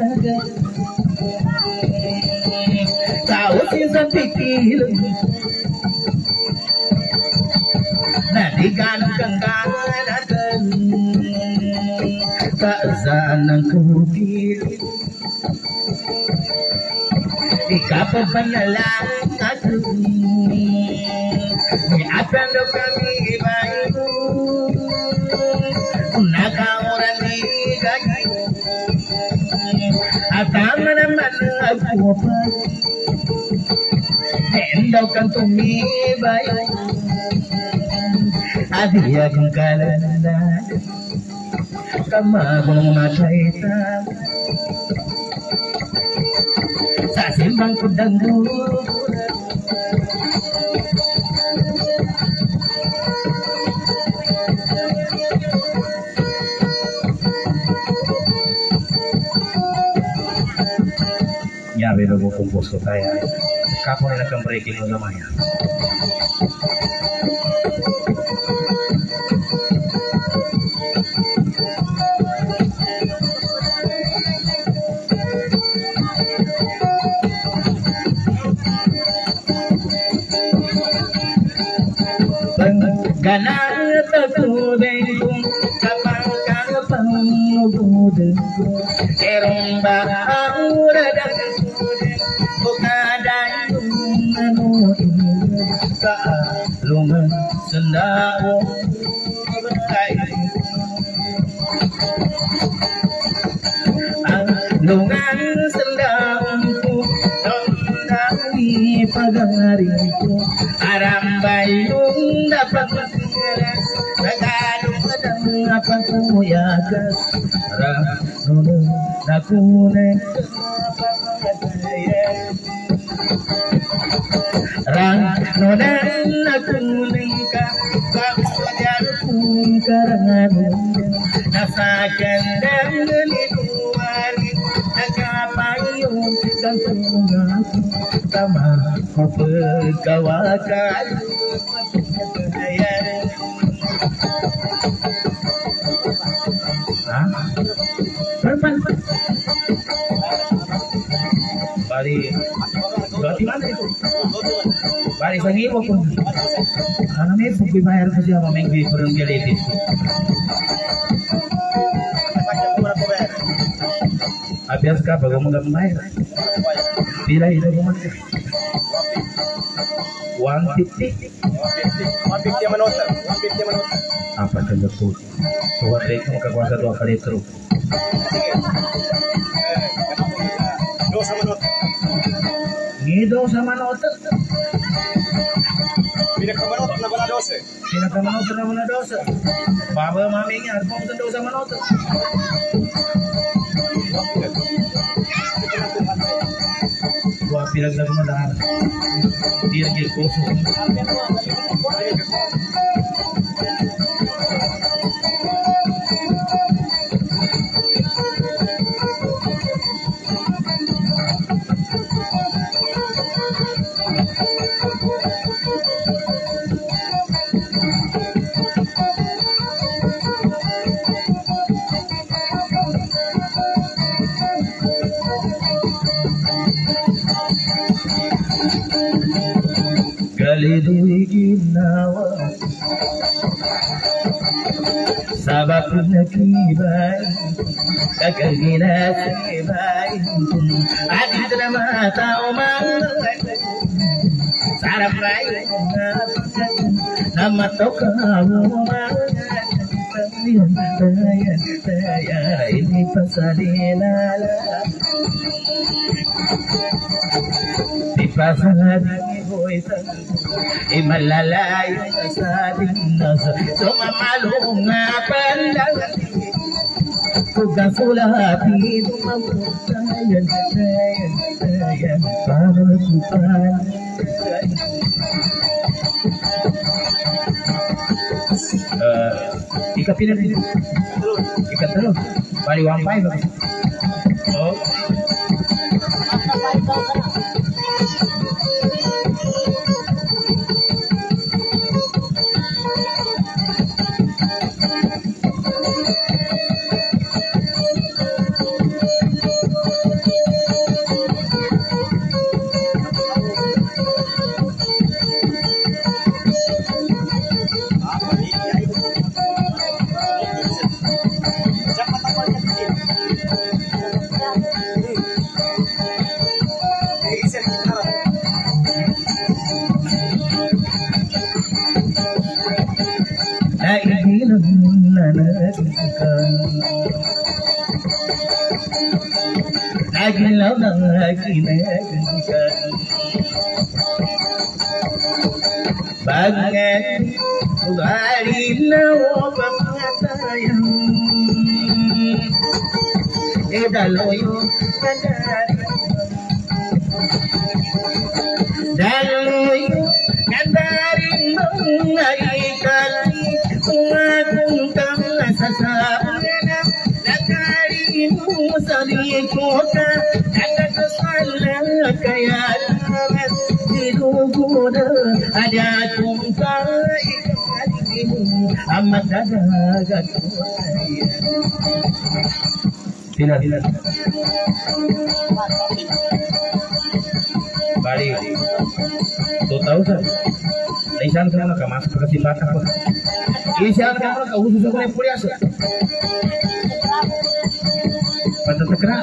kau sisa pikir nadigan kanggan kazanan kubir ikapapanyalang aku ni akan do kami bayu nakaoran di gaji atang naman aku pa endo kan tumi bayu adiya kung kalanda kama kung mataita sa simbang kudanggu ya veo mo compose ko kaya kapo na kang breaking mo naman yan ganang tagubeng kung kapang kapangubudeng erong bahauradan bukadayong nanuin kaalungan sendao alungan sendao dondani pagarito arambayong dapat nagadong padang panguyagas ranuno nakunen ranunan nakunen ka kawajar kung karangan nasa kandang niluwari nagkapayong kang tama ko pagkawakan bari berarti mana itu bari sa iwo pun ano may pagbibayar ko siya maminggi kurang galitin abias ka bago mo gambayar pila ito gumanti 150 manota apa saja po tuwa rate mo kakwasa 2 kalitro Nido sama manota pinakamanota na wala 12 pinakamanota na wala 12 baba mamingnya harus mo sa manota dua pilag na gumadaan di lagi koso Kalilikin nawa sabab nakibay kakaginasibay adit na matao man sarap rayo na matokaw tayan ini pasalilala di pasahari ho'y imalalayo sa dinas sumamalong nga pandagan pagkasulapin mamutayan tayan para supan ikapin ikatulog bali 1.5 oh Bangat ugari nawa pangatayan daloyo kandarin mga ikali sumagungkang nasasabana nakarin mo sa likota nakakasala kaya naman dinuguda ada kung kaikali mo ang magdadagat ko Tidak. Balik. Tuh tahu sah. Naisan kana ka mas pagkasibata ko. Isian ka ka usus ko ni pulias. Patatakra.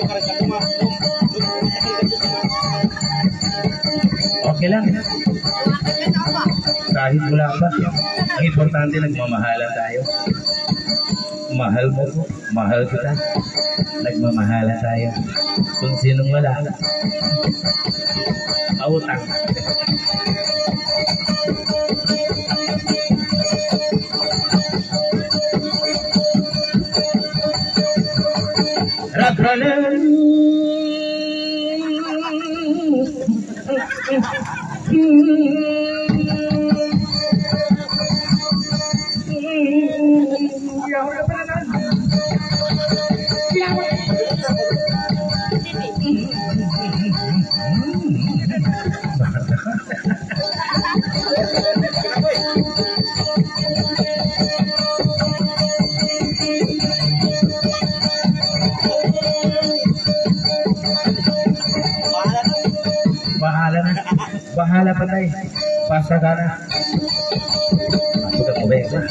Okay lang. Kahit wala pa. Ang importante nagmamahalan tayo. Mahal mo ko, mahal kita. Nagmamahala tayo. Kung sinong wala, awutang. Rapalan bahala pa tayo pasagana sudah kubek lah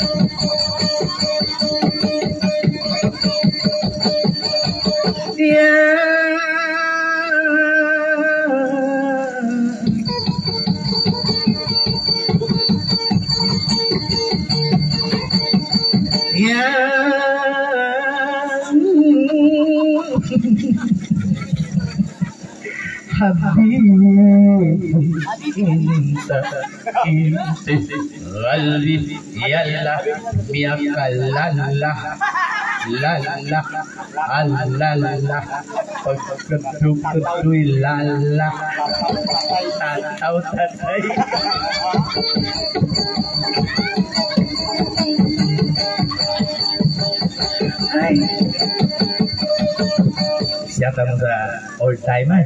Inta Ghalib Yalla Miakalala Lala Alala Pagkatukoy lala Tataw tatay Ay siapa mo sa old timer?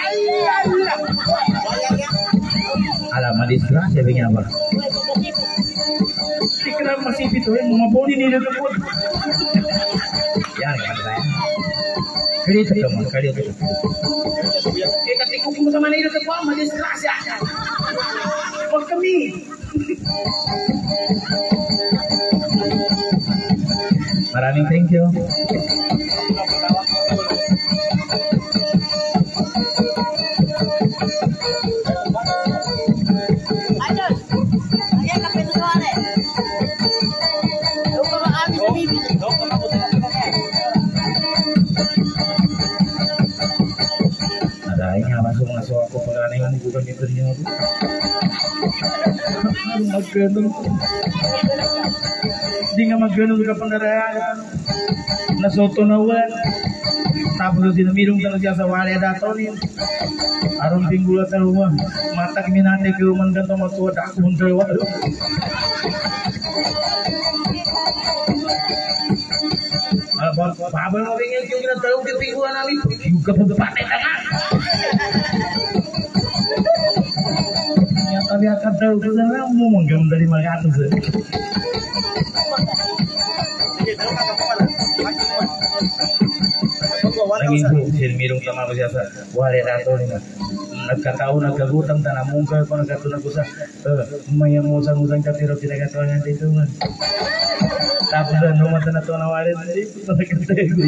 Alamat disgrasi begini apa? Kenapa masih itu yang mengaboni ni dekat pun? Ya, ada. Kali itu teman, kali itu. Ketika aku sama ni dekat pun masih disgrasi. Oh kami. Maraming thank you. Masuk aku pelani ini bukan miternya aku. Magano. Di nga magano ka pandaraan. Nasoto na ulan. Tapos dinamirong talaga sa wala dato ni. Aron pinggula sa rumah. Matak minate ke rumah ganto matuwa da akong dawa. Babal mo bingin yung ginataw di pinggula namin. Yung kapagpatay ka nga. Tapi akan tahu kita mau menggam dari mana tu sih. Lagi itu sirmirung sama biasa. Wale dato ni. Nagkataon nagkagutam tanah mungkal ko nagkatuna ko sa may musang-musang kapiro kinagatuan nga dito man. Tapos na numata na to na wale dito nagkatay ko.